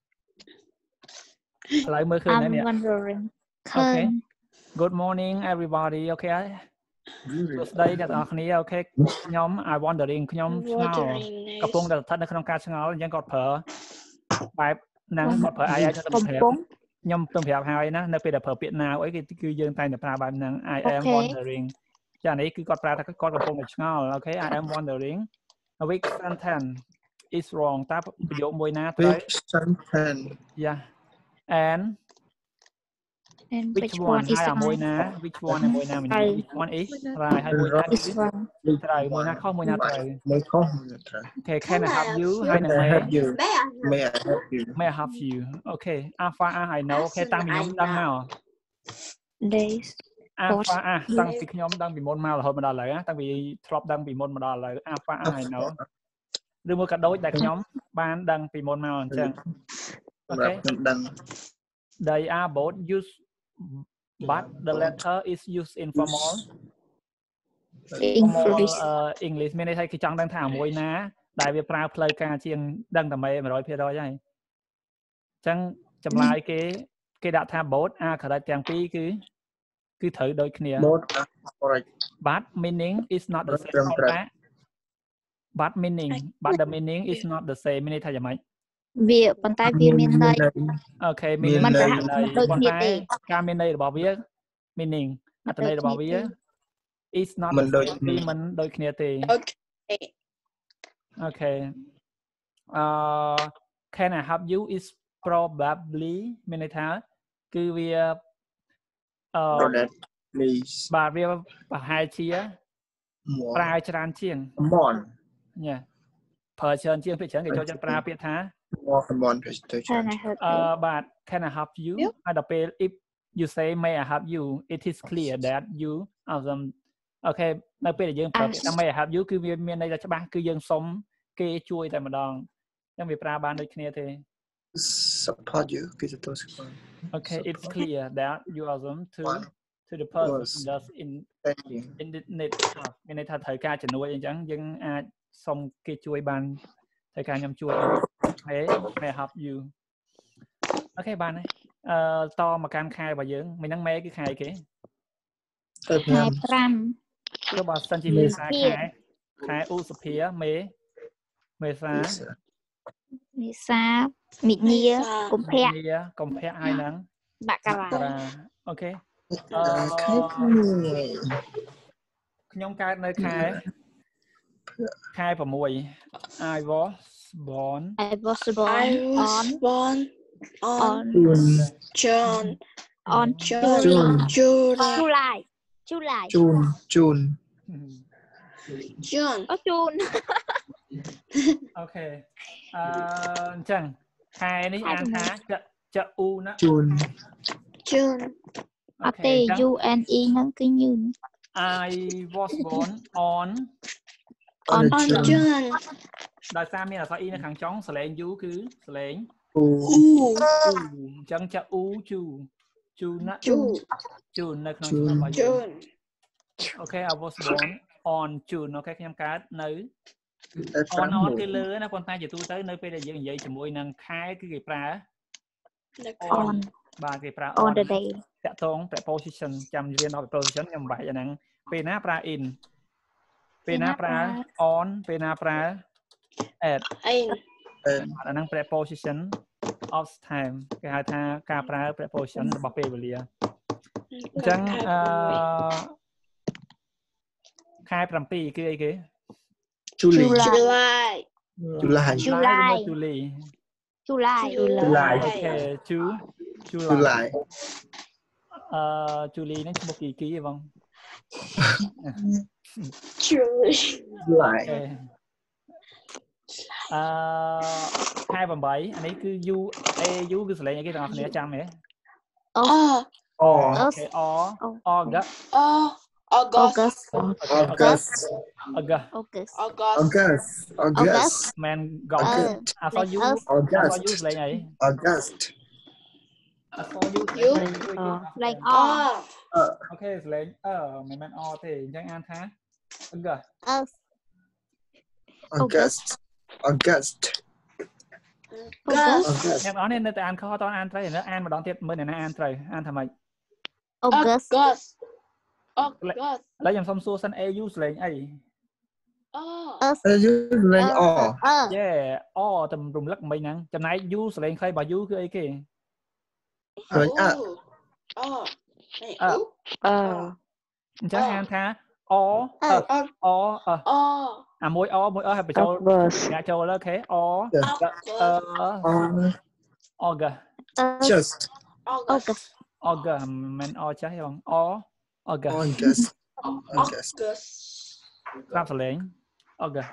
ឥឡូវមើលឃើញ I'm នេះ wondering ឃើ Okay ញ Good morning everybody អូខេហើយសួស្តីអ្នកទាំងអស់គ្នាអូខេខ្ញុំ I wondering ខ្ញុំឆ្ងល់ wondering កំពុងតែស្ថិតនៅក្នុងការឆ្ងល់អញ្ចឹងគាត់ប្រើបែបហ្នឹងគាត់ប្រើ I ឲ្យទៅប្រាប់ខ្ញុំទៅប្រាប់ហើយណានៅពេលដែលប្រើពាក្យ now អីគេគឺយើងតែងតែប្រើបែបហ្នឹង I am wondering ចានេះគឺគាត់ប្រើថាគាត់កំពុងតែឆ្ងល់អូខេ I am wondering which sentence is wrong តើប្រយោគមួយណាត្រូវ which sentence Yeah and and which one ហើយអាមួយណា which one អាមួយណាមិន which one is right ហើយមួយណា is wrong ត្រូវមួយណាខុសមួយណាត្រូវមួយខុសមួយត្រូវ Okay can I help you ហើយនឹង May I may help you May I help you may I help you Okay alpha I know អូខេតាំងពីខ្ញុំដឹងមក days alpha តាំងពីខ្ញុំដឹងពីមុនមករហូតមកដល់ឥឡូវតាំងពីធ្លាប់ដឹងពីមុនមកដល់ឥឡូវ alpha I know ឬមួយក៏ដូចដែលខ្ញុំបានដឹងពីមុនមកអញ្ចឹងសម្រាប់ខ្ញុំដឹង They are both used but the letter is used in formal English English មានន័យថាគេចង់ដឹងថាមួយណាដែលវាប្រើផ្លូវការជាងដឹងតែ one hundred percent ហើយអញ្ចឹងចម្លើយគេគេដាក់ថា both are correct ទាំងពីរគឺគឺត្រូវដូចគ្នា both are correct but meaning is not the same but meaning but the meaning is not the same មានន័យថាយ៉ាងម៉េចវាប៉ុន្តែវាមានន័យអូខេមានន័យមិនដូចគ្នាទេការមានន័យរបស់វា meaning អត្ថន័យរបស់វា is not មិនដូចមិនដូចគ្នាទេ okay អូខេអឺ can I help you is probably មានន័យថាគឺវាអឺ please បាទវាប្រហែលជាប្រើច្រើនជាង come on ញ៉ាប្រើច្រើនជាងពេលច្រើនគេចូលចិត្តប្រើពាក្យថា more come on ទៅច្រើនអឺបាទ can I help you ហើយដល់ពេល if you say may I help you it is clear that you awesome អូខេនៅពេលដែលយើងប្រើពាក្យថា may I help you គឺវាមានន័យថាច្បាស់គឺយើងសុំគេជួយតែម្ដងអញ្ចឹងវាប្រើបានដូចគ្នាទេ support you គឺទទួលស្គាល់ Okay it's clear that you awesome to to the person does in in the net មានន័យថាត្រូវការជំនួយអញ្ចឹងយើងអាចសុំគេជួយបានត្រូវការខ្ញុំជួយ Hey may I help you អូខេបានហើយអឺតមកកាន់ខែរបស់យើងមិញហ្នឹងមេគឺខែគេខែfive គឺបើសិនជាមេសាខែខែឧសភាមេមេសាមេសាមិនិនាកុម្ភៈកុម្ភៈហើយហ្នឹងមករាអូខេអឺខ្ញុំកើតនៅខែខែsix I was born I was born on born on June on June July July June June June អូ June អូខេអឺអញ្ចឹងខែនេះអានថាចចអ៊ូណា June June អត់ទេ U N E ហ្នឹងគឺ June I was born on on June ដោយសារមានអក្សរ E នៅខាងចុងសលេង U គឺសលេង U អញ្ចឹងចអ៊ូ Ju Ju ណា Ju June នៅក្នុងឆ្នាំរបស់យើង June អូខេ I was born on June អូខេខ្ញុំកើតនៅ on on គឺលើណាប៉ុន្តែជាទូទៅនៅពេលដែលយើងនិយាយជាមួយនឹងខែគឺគេប្រើ on បាទគេប្រើ on the day តាក់ទង preposition ចាំរៀនដល់ preposition ខ្ញុំបែកអាហ្នឹងពេលណាប្រើ in ពេលណាប្រើ on ពេលណាប្រើ at in អាហ្នឹង preposition of time គេហៅថាការប្រើ preposition របស់ពេលវេលាអញ្ចឹងអឺខែsevenគឺអីគេ July July July July July July July អូខេ July July អឺ July ហ្នឹងឈ្មោះគីគីហ៎បង July. July. អឺខែ8អានេះគឺ U A U គឺសលេងអីគេទាំងអស់គ្នាចាំទេ Oh. Oh. អូខេ O August Oh. August. August. August August. August. August. មែន Gong អស U អស August. U សលេងអី August. អស U សលេង like Oh. all អូខេសលេងអឺមិនមែន O ទេអញ្ចឹងអានថា August us August. August. August. August. អ្នកនរនេះនៅតែអានខុសតអានត្រូវអានម្ដងទៀតមើលអ្នកណាអានត្រូវអានថាម៉េច August August. August. ឥឡូវខ្ញុំសុំសួរសិន A U សលេងអី Oh. us Uh, you like all. us យេ O តែរំលឹកមិញហ្នឹងចំណែក U សលេងខ្លីរបស់ U គឺអីគេ Like up. Oh. Hey, Up. ooh. អឺអញ្ចឹងអានថា O us Up. O អ Oh. អាមួយ O មួយ O ហើយបញ្ចូល August អ្នកចូលអូខេ O អឺ August. August us Just. August August មិន O ចាស់ទេបង O August August. August. August. ស្រាប់សលេង August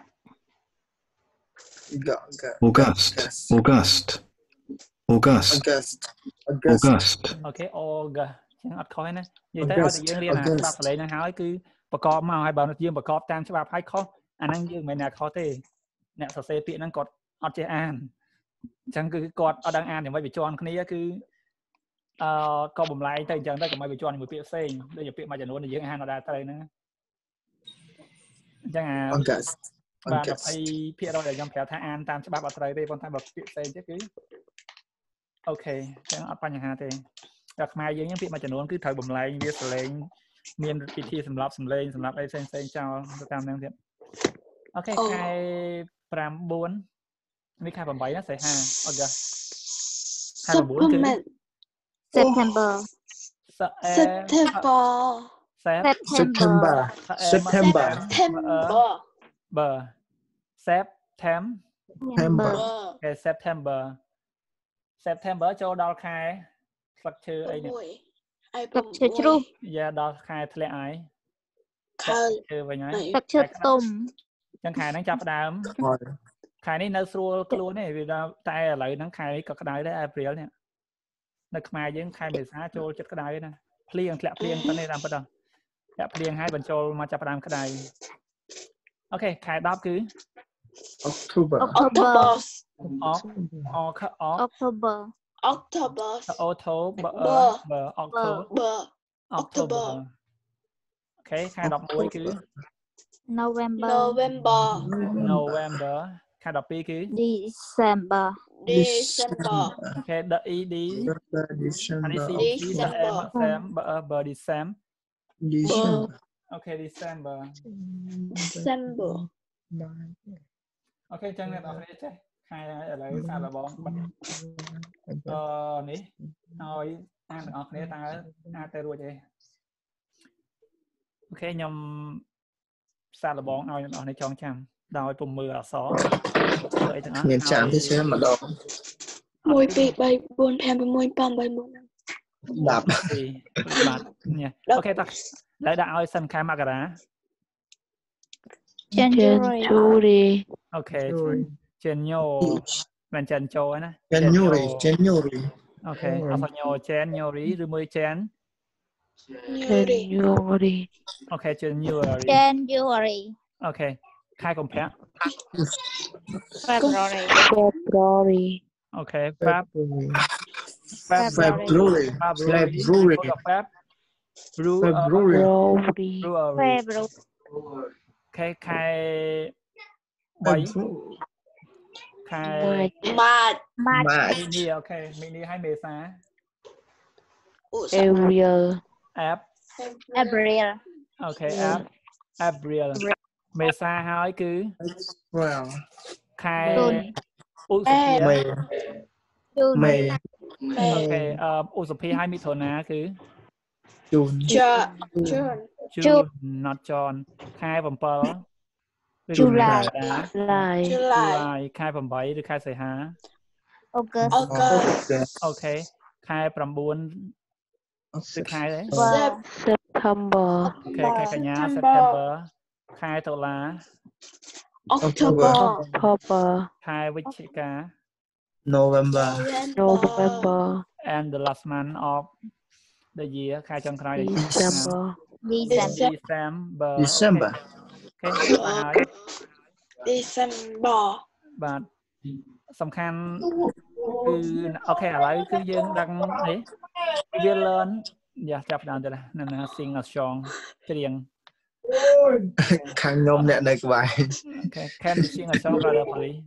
Got, got. August. August. August. August. August. August. អូខេ August ចឹងអត់ខុសទេណានិយាយទៅឲ្យតែយើងរៀនអាច្បាប់សលេងហ្នឹងហើយគឺប្រកបមកហើយបើយើងប្រកបតាមច្បាប់ហើយខុសអាហ្នឹងយើងមិនមែនអ្នកខុសទេអ្នកសរសេរពាក្យហ្នឹងគាត់អត់ចេះអានអញ្ចឹងគឺគាត់អត់ដឹងអានយ៉ាងម៉េចវាជាន់គ្នាគឺអឺក៏បំលែងទៅអញ្ចឹងទៅកុំឲ្យវាជាន់ជាមួយពាក្យផ្សេងដូចជាពាក្យមួយចំនួនដែលយើងអានអត់ដែរត្រូវហ្នឹងអញ្ចឹងអា August. បាទ August. 20%ដែលខ្ញុំប្រាប់ថាអានតាមច្បាប់អត់ត្រូវទេប៉ុន្តែបើពាក្យផ្សេងទៀតគឺអូខេអញ្ចឹងអត់បញ្ហាទេតែខ្មែរយើងហ្នឹងពាក្យមួយចំនួនគឺត្រូវបំលែងវាសលេងមានពិធីសម្រាប់សម្លេងសម្រាប់អីផ្សេងផ្សេងចោលទៅតាមហ្នឹងទៀតអូខេខែ9នេះខែ8ណាសីហាអូខេខែ9គឺ Supplement. September សអែ September. សេប September September. September. September. បើ September September. ខែ September September ចូលដល់ខែស្លឹកឈើអីនេះ Boy. I ទឹកឈើជ្រុះយ៉ាដល់ខែធ្លាក់ហើយ Khơi. ឈើវិញហើយទឹកឈើទុំអញ្ចឹងខែហ្នឹងចាប់ផ្ដើមខែនេះនៅស្រួលខ្លួនទេវាតែឥឡូវហ្នឹងខែនេះក៏ក្តៅដែរ April នេះនៅខ្មែរយើងខែមេសាចូលចិត្តក្តៅណាភ្លៀងធ្លាក់ភ្លៀងទៅនេះតាមពិតដល់ធ្លាក់ភ្លៀងហើយបញ្ចូលមកចាប់ផ្ដើមក្តៅអូខេខែ10គឺ October. October អកអកអក October October. អូថូបើបើបើអកថូ October. អកថូបើអូខេខែ11គឺ November November. November ខែ12គឺ December December. អូខេ D E D December. អានេះ C December. December បើ December December. អូខេ December December. អូខេចឹងអ្នកនរគ្នាចេះខែឥឡូវសាឡបងបាត់អឺនេះឲ្យអានទាំងអស់គ្នាតើអាចទៅរួចទេអូខេខ្ញុំសាឡបងឲ្យអ្នកនរគ្នាចងចាំដោយពុំមើលអក្សរអីទាំងអស់មានចាំទេជឿម្ដងមួយពីរបីបួនប្រាំប្រាំប្រាំបីបួន 10 បាទអូខេតោះឡើយដាក់ឲ្យសិនខែមករា January January អូខេ January មិនចិនចូលណា January. January. អូខេអត់ញ៉ូ January ឬមួយ Jan January អូខេ January January អូខេខែកុម្ភៈ February February អូខេ Feb February. February. Feb February February. February February ខេខែ3ខែ March. March March. មីនីអូខេមីនីហើយមេសា April Ab April អូខេ Ab April មេសាហើយគឺ Well. ខែ June ឧសភា May. June May. អូខេអឺឧសភាហើយមិថុនាគឺ June. June. June. June not John ខែ7 July July July. ខែ8ឬខែសីហា August August. Okay. អូខេខែ9 từ khai đấy September โอเคខែកញ្ញា September ខែតុលា October October ខែវិច្ឆិកា November November and the last month of the year ខែចុងក្រោយនៃឆ្នាំ December December December អូខេបាទហើយ December បាទសំខាន់គឺអូខេឥឡូវគឺយើងដឹងអី we learn យ៉ាចាប់ដើមទៅណាណា sing a song ច្រៀងខាងខ្ញុំអ្នកនៅក្បែរ Okay, can you sing a song, brother, please?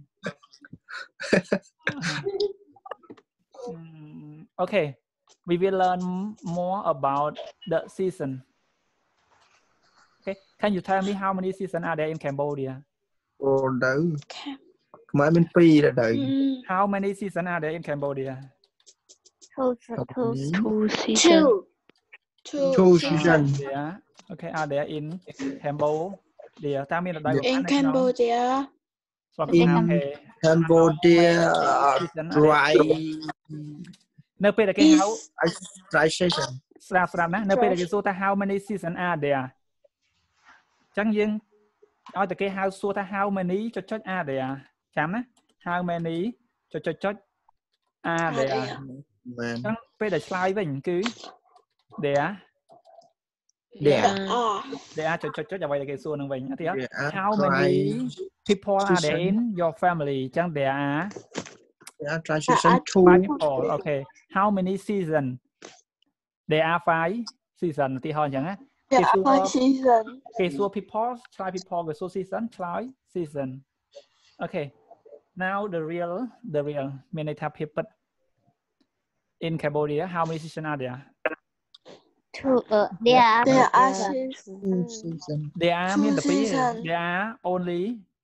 Mm, okay, we will learn more about the season. Okay, can you tell me how many seasons are there in Cambodia? អូទៅខ្មែរមានពីររដូវ How many seasons are there in Cambodia? two two two season two two season seasons Yeah. Okay, are there in Cambodia? Taoមានរដូវ in Cambodia in Cambodia dry នៅពេលដែលគេហៅ dry season ស្រាប់ស្រាប់ណានៅពេលដែលគេសួរថា how many season are there អញ្ចឹងយើងឲ្យតែគេហៅសួរថា how many ចុចចុច are there ចាំណា how many ចុចចុចចុច are there មែនអញ្ចឹងពេលដែលឆ្លើយវិញគឺ there there are there ចុចចុចចុចអ្វីដែលគេសួរនឹងវិញអត់ទេ There are how many people are there season. in your family អញ្ចឹង there are there are dry season two five people okay how many season there are five season ឧទាហរណ៍អញ្ចឹងណា there are five season គេសួរ people ឆ្លើយ people គេសួរ season ឆ្លើយ season okay now the real the real មានន័យថាភាពពិត in Cambodia how many season are there two uh, there are there are two season there are មានតែពីរ season there are only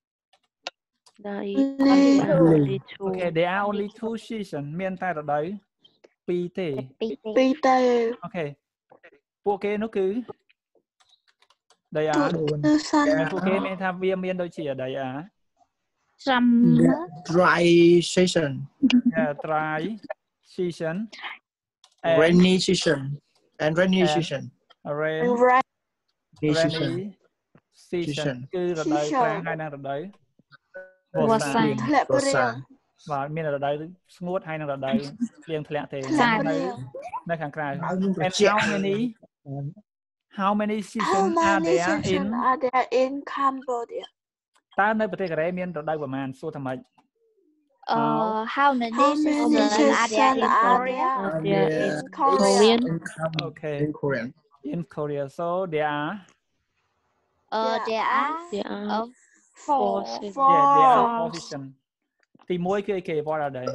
only two okay there are only two season មានតែរដូវពីរទេពីរទេ okay ពួកគេនោះគឺ they are season ពួកគេមានថាវាមានដូចជា they are summer dry season yeah dry season and rainy season and rainy And- season rain rain rainy season rainy season Season. គឺរដូវប្រាំងហើយនិងរដូវវស្សាធ្លាក់ព្រាងបាទមានរដូវស្ងួតហើយនិងរដូវភ្លៀងធ្លាក់ទេធ្លាក់ព្នៅរាងនៅខាងក្រៅហើយនឹងត្រ and ជាក់ how many how many how season are many there in season are there in Cambodia តើនៅប្រទេសកូរ៉េមានរដូវប្រមាណសួរថាម៉េច uh how many how many season are there season in are Korea there there in is Korea Korean in Cam- okay in Korean in Korea so there are uh there are there are uh, four four season yeah there are four four season ទីមួយគឺអីគេ what are they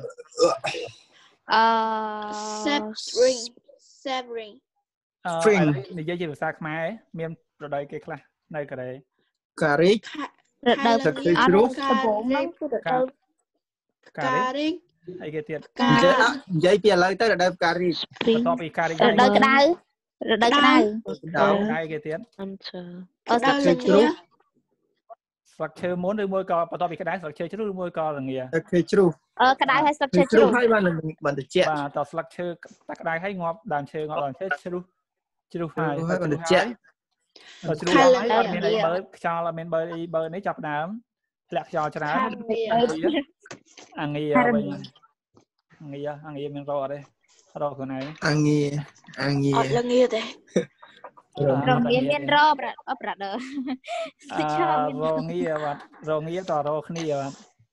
uh spring spring អឺ Spring ឥឡូវនិយាយជាភាសាខ្មែរមានរដូវគេខ្លះនៅកូរ៉េការីករដូវទឹកឃ្លីជ្រូកដំបូងហ្នឹងគឺរដូវការីការីកអីគេទៀតកានិយាយអ่ะនិយាយពីឥឡូវទៅរដូវការីក spring បន្ទាប់ពីការីរដូវក្តៅរដូវក្តៅដល់កាយគេទៀត winter អឺដល់ទឹកល្ជ្រូងាកស្លឹកឈើមុនឬមួយក៏បន្ទាប់ពីក្តៅស្លឹកឈើជ្រុះឬមួយក៏រងាទឹកឃ្លីជ្រូកអឺក្តៅហើយស្លឹកឈើជ្ជ្រូរុះកហើយបានបានត្រជាក់បាទតស្លឹកឈើតាក្តៅហើយងាប់ដើមឈើងាប់ដើមឈើជ្រុះជ្រុះហើយហើយបានត្រជាក់ដល់ជ្រុះហើយអត់មានអីបើខ្យល់អត់មានបើអីបើនេះចាប់ដើមធ្លាក់ខ្យល់ច្រើនអាងាវិញអាងាអាងាមានរកអត់ទេរកខ្លួនឯងអាងាអាងាអត់ល្ងាទេរងាមានរប្រអប្រដឺអឺរងាបាទរងាតរកគ្នាបាទ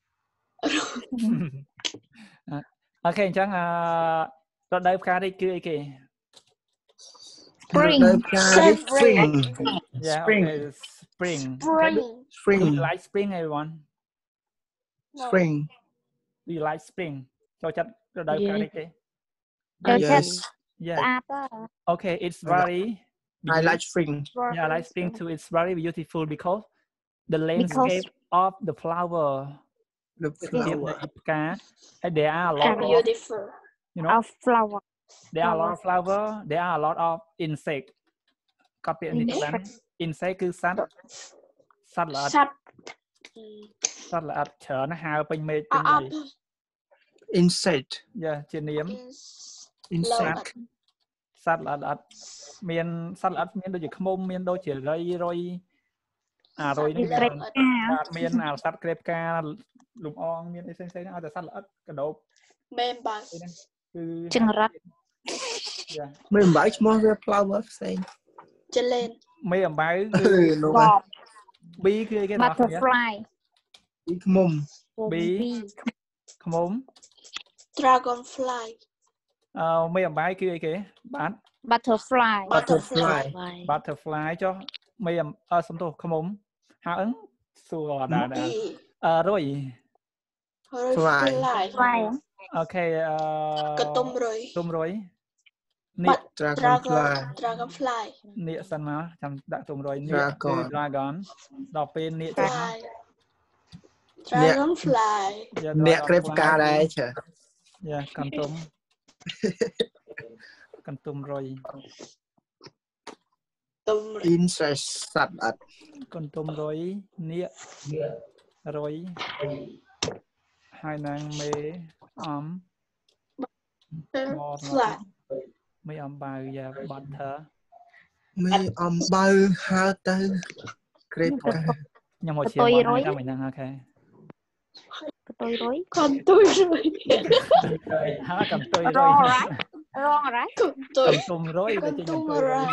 អូខេអញ្ចឹងអឺរដូវផ្ការីកគឺអីគេ Spring រដូវការីក spring Yeah Spring. okay spring spring spring Do you like spring everyone spring Do you like spring ចូលចិត្តរដូវផ្ការីកទេចូលចិត្ត yes ស្ Yeah អាតទៅ okay it's very I like spring Yeah I like spring too it's very beautiful because the landscape of the flower the ភាព flower នៃផ្កា and there are a lot of beautiful you know of flower there are a lot of flower there are a lot of insect កត់ពាក្យនេះទៅបាន insect គឺសត្វសត្វល្អិតសត្វសត្វល្អិតច្រើនណាស់ហើរពេញមេឃអពេញអអី insect Yeah ជានាម insect សត្វល្អិតល្អិតមានសត្វល្អិតមានដូចជាឃ្មុំមានដូចជារុយរុយអារុយនេះមានបាទមានអាសត្វក្រេបកាលំអងមានអីផ្សេងៗហ្នឹងឲ្យតែសត្វល្អិតកដោបមេអំបៅគឺចង្រិតមេអំបៅឈ្មោះវាផ្លោមផ្សេងចលែនមេអំបៅគឺនោះ B គឺអីគេ butterfly ពីឃ្មុំ B ឃ្មុំ dragonfly អឺមេអំបៅគឺអីគេបាទ butterfly butterfly butterfly ចុះមេអំអឺសំទោសឃ្មុំហៅអឹងសួរដែរដែរអឺរុយ fly fly អូខេអឺកតុំរុយទុំរុយនេះ dragonfly dragonfly នេះសិនមកចាំដាក់ទុំរុយនេះគឺ dragon ដល់ពេលនេះទៅ fly dragonfly អ្នកក្រេបកាដែរចាយ៉ាកន្ទុំកន្ទុំរុយទុំ insect សត្វអត់កន្ទុំរុយនេះរុយហើយនឹងមេអំ fly មេអំបៅយ៉ា butter មេអំបៅហើទៅក្រេបកាខ្ញុំមកឈាមមកតាមហ្នឹងអូខេកតុយរុយកន្ទុយរុយហើកន្ទុយររុយងអរ៉ៃរងអរ៉ៃកន្ទុកយន្ទុំរុយទៅចេញកន្ទុយរុយ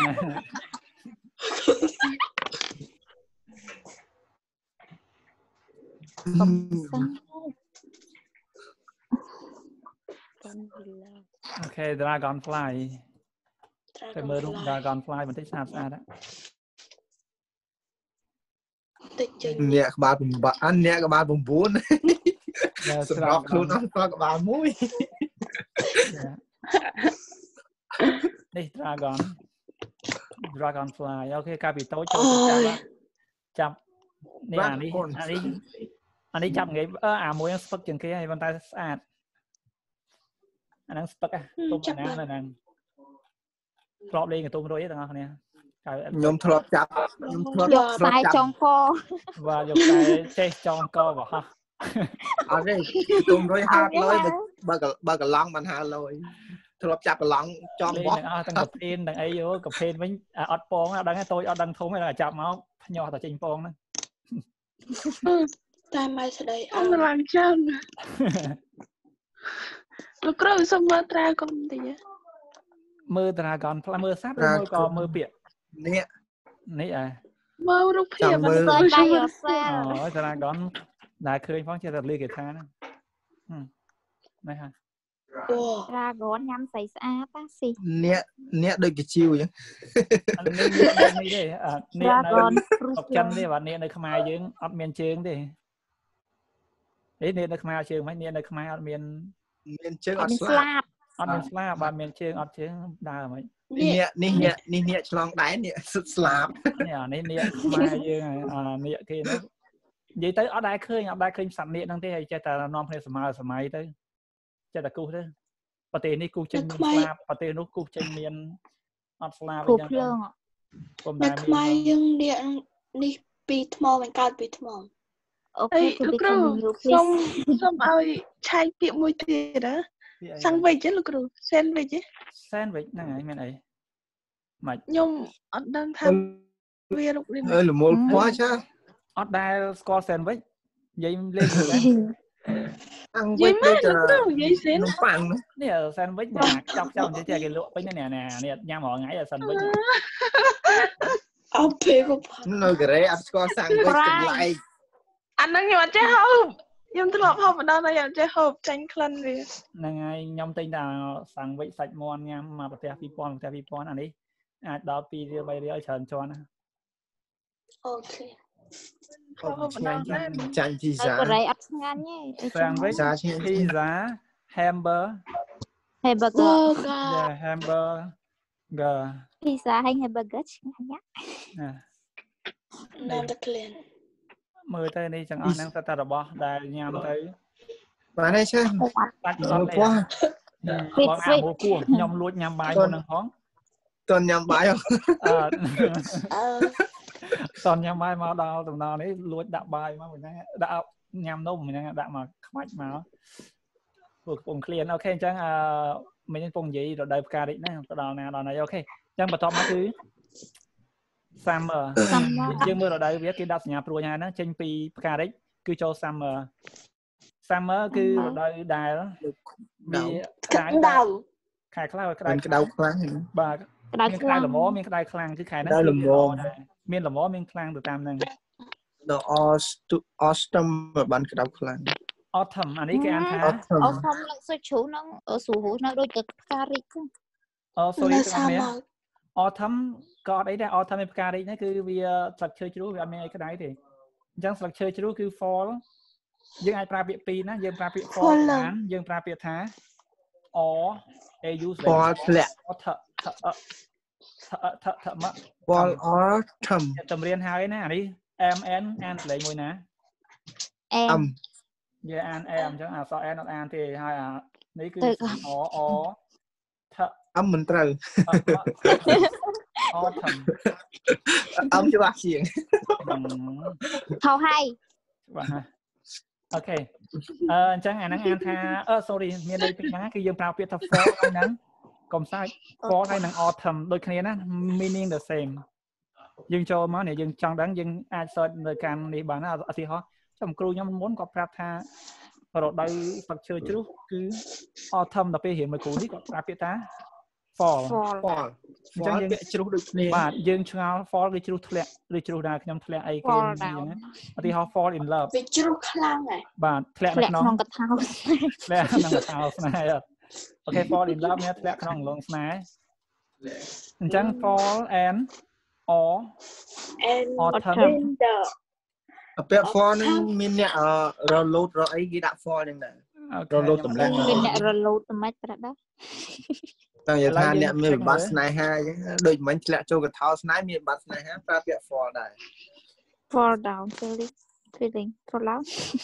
អូខេ dragonfly តែមើលរូប dragonfly បន្តិចស្អាតស្អាតតិចចេញអ្នកក្បាល8អានអ្នកក្បាល9សម្រាប់ខ្លួនអស់ស្គាល់ក្បាលមួយនេះ dragon dragonfly អូខេកាលពីតូចចូលចាប់ចាប់នេះអានេះអានេះអានេះចាប់ងាយអឺអាមួយស្ពឹកជាងគេហើយប៉ុន្តែស្អាតអាហ្នឹងស្ពឹកទុំណាហ្នឹងធ្លាប់លេងកន្ទុំរុយទេទាំងអស់គ្នាខ្ញុំធ្លាប់ចាប់ខ្ញុំធ្លាប់យកខ្សែចងកបាទយកខ្សែចេះចងកបោះអត់ទេទុំរុយហាត់លុយបើបើកន្លងបានហាត់លុយធ្លាប់ចាប់កន្លងចងបោះទាំងអស់ទាំងកាភេនទាំងអីយោកាភេនវិញអត់ពងអត់ដឹងទេតូចអត់ដឹងធំទេចាប់មកភ្ញាស់តែចេញពងហ្នឹងតែមកស្ដីអអត់ឡើងចាំលោកគ្រូសុំមើលត្រាកុំតិចមើល dragon ផ្លាមើលសត្វឬមើលក៏មើលពាក្យនេះនេះអើមើលរូបភាពមើល by yourself អូ dragon ដែលឃើញផងចេះតែលឺគេថាហ្នឹងនេះហ่ะអូ dragon ញ៉ាំស្អីស្អាតណាស៊ីអ្នកអ្នកដូចកាជីវអញ្ចឹងអានេះនេះទេអានេះនៅអត់ចិនទេបាទនេះនៅខ្មែរយើងអត់មានជើងទេនេះនេះនៅខ្មែរជើងមិននេះនៅខ្មែរអត់មានមានជើងអត់ស្ស្លាលាប់ប់អត់មានស្លាបបាទមានជើងអត់ជើងដើរហ្មងនេះនេះនេះនេះនេះឆ្លងដែននេះសុទ្ធស្លាប់នេះអានេះនេះខ្មែរយើងអានេះគេនោះនិយាយទៅអត់ដែរឃើញអត់ដែរឃើញសត្វនេះហ្នឹងទេហើយចេះតែនាំគ្នាសម័យសម័យទៅចេះតែគូសទៅប្រទេសនេះគូសចេញមានស្លាបប្រទេសនោះគូសចេញមានអត់ស្លាបអញ្ចឹងពុំនៅដែរខ្មែរយើងនេះនេះពីថ្មមិនកើតពីថ្មអូខេលោកគ្រូសុំសុំឲ្យឆែកពាក្យមួយទៀតហ៎ sandwich លោកគ្រូ sandwich sandwich ហ្នឹងហើយមានអីមិនខ្ញុំអត់ដឹងថាវារូបនេះអើលមូលពណ៌ចាអត់ដែលស្គាល់ sandwich និយាយលេងទៅដែរ ăn với cái trà nấm phẳng nè sandwich nè chọc chọc cho chơi cái lụa với nè nè nè nhâm họ ngấy là sandwich ông phê của nó cái đấy ăn có sandwich từng lại anh đang nhọt trái hộp nhâm tôi lọp hộp ở đâu là nhọt trái hộp chanh khăn gì nè ngay nhâm tinh là sandwich sạch mòn nhâm mà bật pi pon bật pi pon anh đi à đó pi đi bay đi ở trần cho nó ok chanh pizza sandwich pizza hamburger hamburger yeah hamburger pizza hay hamburger nhá làm được liền mười tới đi chẳng ăn năng ta bỏ đài nhâm tới mà đây chứ đặt quá con ăn mua cua nhom luộc nhâm bài con năng khóng toàn nhâm bài không toàn nhâm bài mà đào tụi nào đấy luộc đạp bài mà mình đã nhâm đâu mình đã mà khoách mà ពួកកំពុងឃ្លានអូខេអញ្ចឹងអឺមិញកំពុងនិយាយរដូវផ្ការីកណាទៅដល់ណាដល់ណាអូខេអញ្ចឹងបន្ទាប់មកគឺ summer យើងមើលរដូវវាគេដាក់សញ្ញាព្រួយហើយហ្នឹងចេញពីផ្ការីកគឺចូល summer summer គឺរដូវដែលវាក្តៅខែខ្លះក្តៅក្តៅខ្លាំងបាទក្តៅខ្លាំងល្មមមានក្តៅខ្លាំងគឺខែហ្នឹងក្តៅល្មមមានល្មមមានខ្លាំងទៅតាមហ្នឹង the autumn បានក្តៅខ្លាំង autumn អានេះគេអានថា autumn ឡើងសុជ្រូហ្នឹងស្រួលហ្នឹងដូចទឹកផ្ការីកហ្នឹងអូ sorry បងប្អូន autumn ក៏អត់អីដែរ autumn មានផ្ការីកហ្នឹងគឺវាស្លឹកឈើជ្រុះវាអត់មានអីក្តៅទេអញ្ចឹងស្លឹកឈើជ្រុះគឺ fall យើងអាចប្រើពាក្យពីរណាយើងប្រើពាក្យ fall បានយើងប្រើពាក្យថា or au fall ធ្លាក់ថថថថមក fall autumn តម្រៀនហើយណាអានេះ mn អានលេងមួយណា m និយាយអាន m អញ្ចឹងអក្សរ n អត់អានទេហើយអានេះគឺ o o ថ m មិនត្រូវ autumn អំច្បាស់ជាងថោហើយបាទអូខេអឺអញ្ចឹងអាហ្នឹងអានថាអឺ sorry មានន័យពីណាគឺយើងប្រើពាក្យថា fall ហើយហ្នឹងកុំសាច់ fall ហើយនឹង autumn ដូចគ្នាណា meaning the same យើងចូលមកនេះយើងចង់ដឹងយើងអាច search នៅការនេះបានណាឧទាហរណ៍ចំគ្រូខ្ញុំមុនគាត់ប្រាប់ថារដូវស្លឹកឈើជ្រុះគឺ autumn ដល់ពេលរៀនមួយគ្រូនេះគាត់ប្រាប់ពាក្យថា fall fall អញ្ចឹងយើងជ្រុះដូចគ្នាបាទយើងឆ្ងល់ fall គឺជ្រុះធ្លាក់ឬជ្រុះដែរខ្ញុំធ្លាក់អីគេអញ្ចឹងណាឧទាហរណ៍ fall in love វាជ្រុះខ្លាំងហ៎បាទធ្លាក់នៅក្នុងកថាធ្លាក់ក្នុងកថាស្នេហ៍អូខេ fall in love មានធ្លាក់ក្នុងលងស្នេហ៍អញ្ចឹង fall and or and autumn ពាក្យ fall ហ្នឹងមានអ្នករលូតរអីគេដាក់ fall ហ្នឹងដែររលូតតម្លៃមានអ្នករលូតមិនប្រដៅតែនិយាយថាអ្នកមានវិបត្តិស្នេហាអញ្ចឹងដូចមិញធ្លាក់ចូលកថាស្នេហ៍មានវិបត្តិស្នេហាប្រើពាក្យ fall ដែរ fall down feeling feeling fall down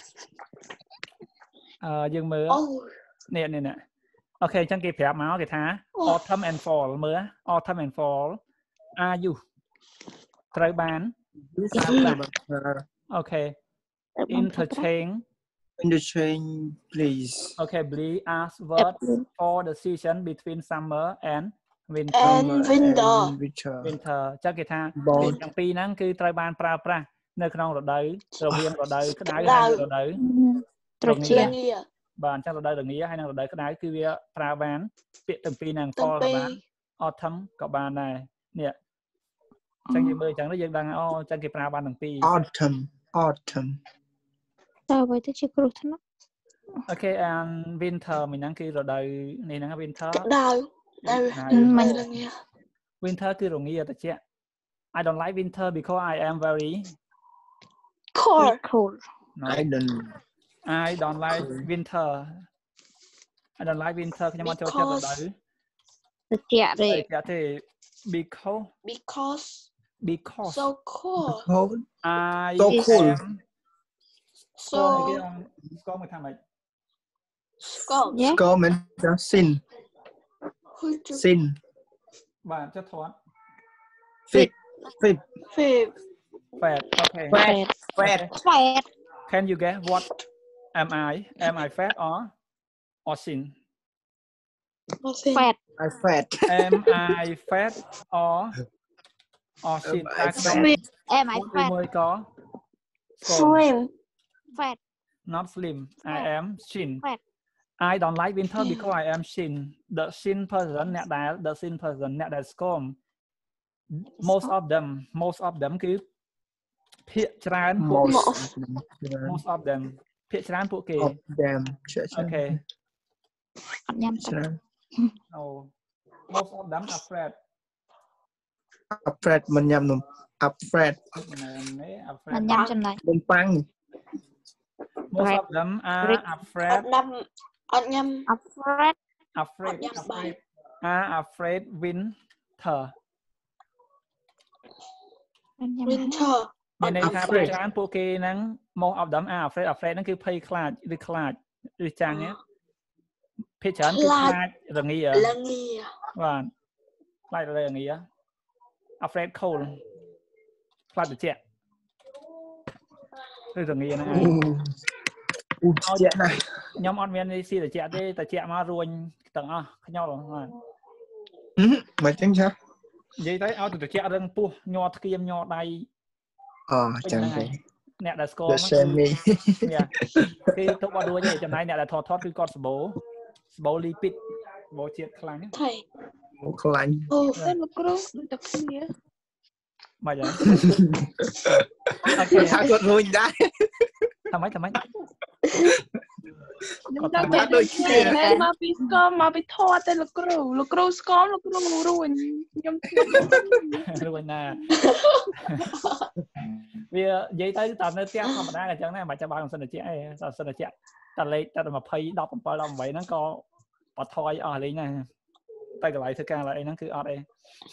អឺយើងមើលនេះនេះនេះអូខេអញ្ចឹងគេប្រាប់មកគេថា autumn and fall មើល autumn and fall are you ត្រូវបានអូខេ interchange interchange please okay please ask word for the season between summer and winter and winter winter ចឹងគេថាពីទាំងពីរហ្នឹងគឺត្រូវបានប្រើប្រាស់នៅក្នុងរដូវរវាងរដូវក្តៅហើយរដូវត្រជាក់បាទអញ្ចឹងរដូវរងាហើយនិងរដូវក្តៅគឺវាប្រើបានពាក្យទាំងពីរហ្នឹង fall ក៏បាន autumn ក៏បានដែរនេះអញ្ចឹងយើងមើលអញ្ចឹងយើងដឹងអូអញ្ចឹងគេប្រើបានទាំងពីរ autumn autumn តើអ្វីទៅជាគ្រោះថ្នាក់អូខេ and winter មិញហ្នឹងគឺរដូវនេះហ្នឹង winter ក្តៅមិន winter គឺរងាត្រជាក់ I don't like winter because I am very cold cold I don't I don't like winter I don't like winter ខ្ញុំអត់ចូលចិត្តរដូវត្រជាក់ទេត្រជាក់ទេ because because because so cold cold I so cool so ស្គាល់មកថាម៉េចស្គាល់ស្គាល់មែនចា sin sin បាទចុះធាត់ fit fit fit fat okay fat fat fat can you guess what am I am I fat or or sin fat I fat am I fat or or sin am I fat មួយក៏ slim fat not slim I am thin fat I don't like winter because I am thin the thin person អ្នកដែល the thin person អ្នកដែលស្គម most of them most of them គឺភាគច្រើនពួក most of them ភាគច្រើនពួកគេ them អូខេអត់ញ៉ាំច្រើនអូ most of them are afraid afraid មិនញ៉ាំនំ afraid មិនញ៉ាំចំណៃនំប៉័ង most of them are afraid អត់ញ៉ាំ afraid afraid afraid are afraid winter winter មានន័យថាភាគច្រើនពួកគេហ្នឹង most of them are afraid afraid ហ្នឹងគឺភ័យខ្លាចឬខ្លាចឬចាំងណាភាគច្រើនគឺខ្លាចរងារងាបាទខ្លាចរងា afraid cold ខ្លាចត្រជាក់ឬរងាហ្នឹងអូត្រជាក់ណាស់ខ្ញុំអត់មាននេះស៊ីត្រជាក់ទេត្រជាក់មករួញទាំងអស់ខ្ញល់ហ្នឹងមិនចឹងចានិយាយទៅឲ្យត្រជាក់រឹងពោះញ័រធ្គាមញ័រដៃអូចឹងទេអ្នកដែលស្គាល់ គេទុកអត់រួចទេចំណែកអ្នកដែលថតថតគឺគាត់សបោសបោលីពីតសបោជាតិខ្លាំងថៃអូខ្លាញ់អូតែលោកគ្រូដូចតែគ្នាមកយ៉ាងអូខេថាគាត់រួញដែរថាម៉េចថាម៉េចខ្ញុំដល់តែដូចគ្នាមកពីស្គមមកពីថតតែលោកគ្រូលោកគ្រូស្គមលោកគ្រូរួញខ្ញុំរួញណាវានិយាយទៅតាមនៅផ្ទះធម្មតាអញ្ចឹងណាមិនចាំបាច់សិនជាអីសិនជាតែលេខតែ20 17 18ហ្នឹងក៏បថយអស់លេងណាតែកន្លែងធ្វើការឡើយអីហ្នឹងគឺអត់អី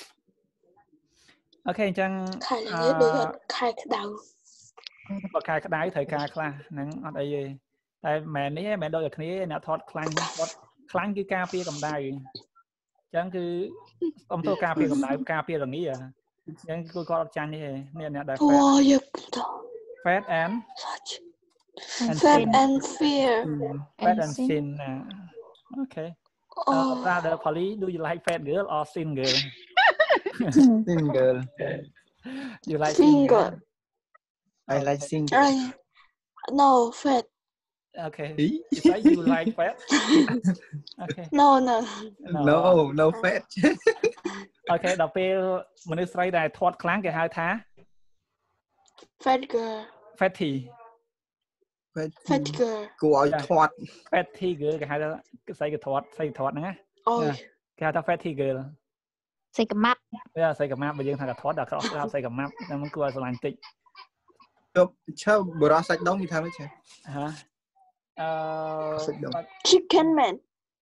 អូខេអញ្ចឹងខែនេះដូចខែក្តៅបើខែក្តៅត្រូវការខ្លះហ្នឹងអត់អីទេតែមែននេះមែនដូចតែគ្នាអ្នកថតខ្លាញ់គាត់ខ្លាញ់គឺការពារកម្ដៅអញ្ចឹងគឺអំទៅការពារកម្ដៅការពាររងាអញ្ចឹងគឺគាត់អត់ចាញ់ទេនេះអ្នកដែល Fat and Fat and fear Fat and sin okay uh, brother Polly do you like fat girl or sin girl sin girl you like sin girl I like sin no fat okay you say you like fat okay no no no no fat okay ដល់ពេលមនុស្សស្រីដែលធាត់ខ្លាំងគេហៅថា fat girl fatty fat girl គួរឲ្យធាត់ fatty girl គេហៅថាស្រីគេធាត់ស្រីធាត់ហ្នឹងណាអូយគេហៅថា fatty girl ស្រីកម៉ាប់វាស្រីកម៉ាប់បើយើងថាគេធាត់ដល់ក្រោកស្រាប់ស្រីកម៉ាប់តែมันគួរឲ្យស្រឡាញ់តិចជប់ឈើបរោះសាច់ដុំគេថាម៉េចហ៎អឺ chicken man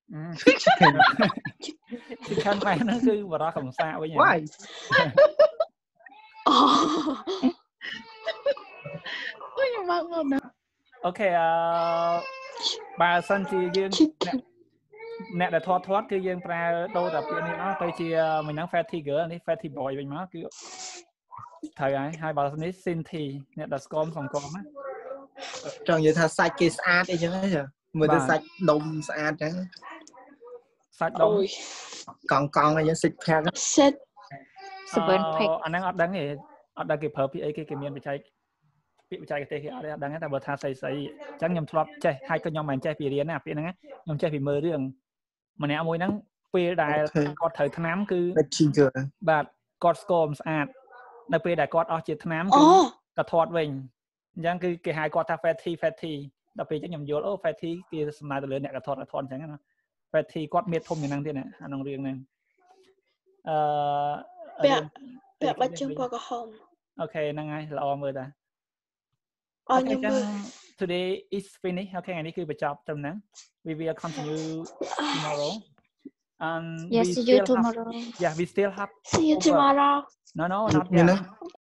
chicken man ហ្នឹងគឺបរោះកំសាកវិញ Why អូយមកមកណាអូខេអឺបើសិនជាយើងអ្នកដែលធាត់ធាត់គឺយើងប្រើដូរតែពាក្យនេះមកទៅជាមួយនឹង fatty girl នេះ fatty boy វិញមកគឺត្រូវហើយហើយបើនេះ Cindy អ្នកដែលស្គមសង្គមណាចង់និយាយថាសាច់គេស្អាតអីចឹងហ៎មើលទៅសាច់ដុំស្អាតចឹងសាច់ដុំកង់កង់អីចឹង six pack set seven pack អាហ្នឹងអត់ដឹងទេអត់ដឹងគេប្រើពាក្យអីគេគេមានបច្ចេកពាក្យបច្ចេកទេសគេអត់ដឹងទេតែបើថាស្អីស្អីអញ្ចឹងខ្ញុំធ្លាប់ចេះហើយក៏ខ្ញុំមិនចេះពីរៀនណាពាក្យហ្នឹងខ្ញុំចេះពីមើលរឿងម្នាក់មួយហ្នឹងពេលដែលគាត់ត្រូវថ្នាំគឺបាទគាត់ស្គមស្អាតនៅពេលដែលគាត់អស់ជាថ្នាំគឺក៏ធាត់វិញអញ្ចឹងគឺគេហៅគាត់ថា fatty fatty ដល់ពេលអញ្ចឹងខ្ញុំយល់អូ fatty គេសំដៅទៅលើអ្នកក៏ធាត់ធាត់អញ្ចឹងណា fatty គាត់មានធំយ៉ាងហ្នឹងទៀតណាអាក្នុងរឿងហ្នឹងអឺពាក់ពាក់បាច់ជើងពណ៌ក្រហមអូខេហ្នឹងហើយល្អមើលតា Okay, today is finished. Okay, ថ្ងៃនេះគឺបញ្ចប់ត្រឹមហ្នឹង we will continue tomorrow and yes we see you still tomorrow have, yeah we still have see you tomorrow no no not yet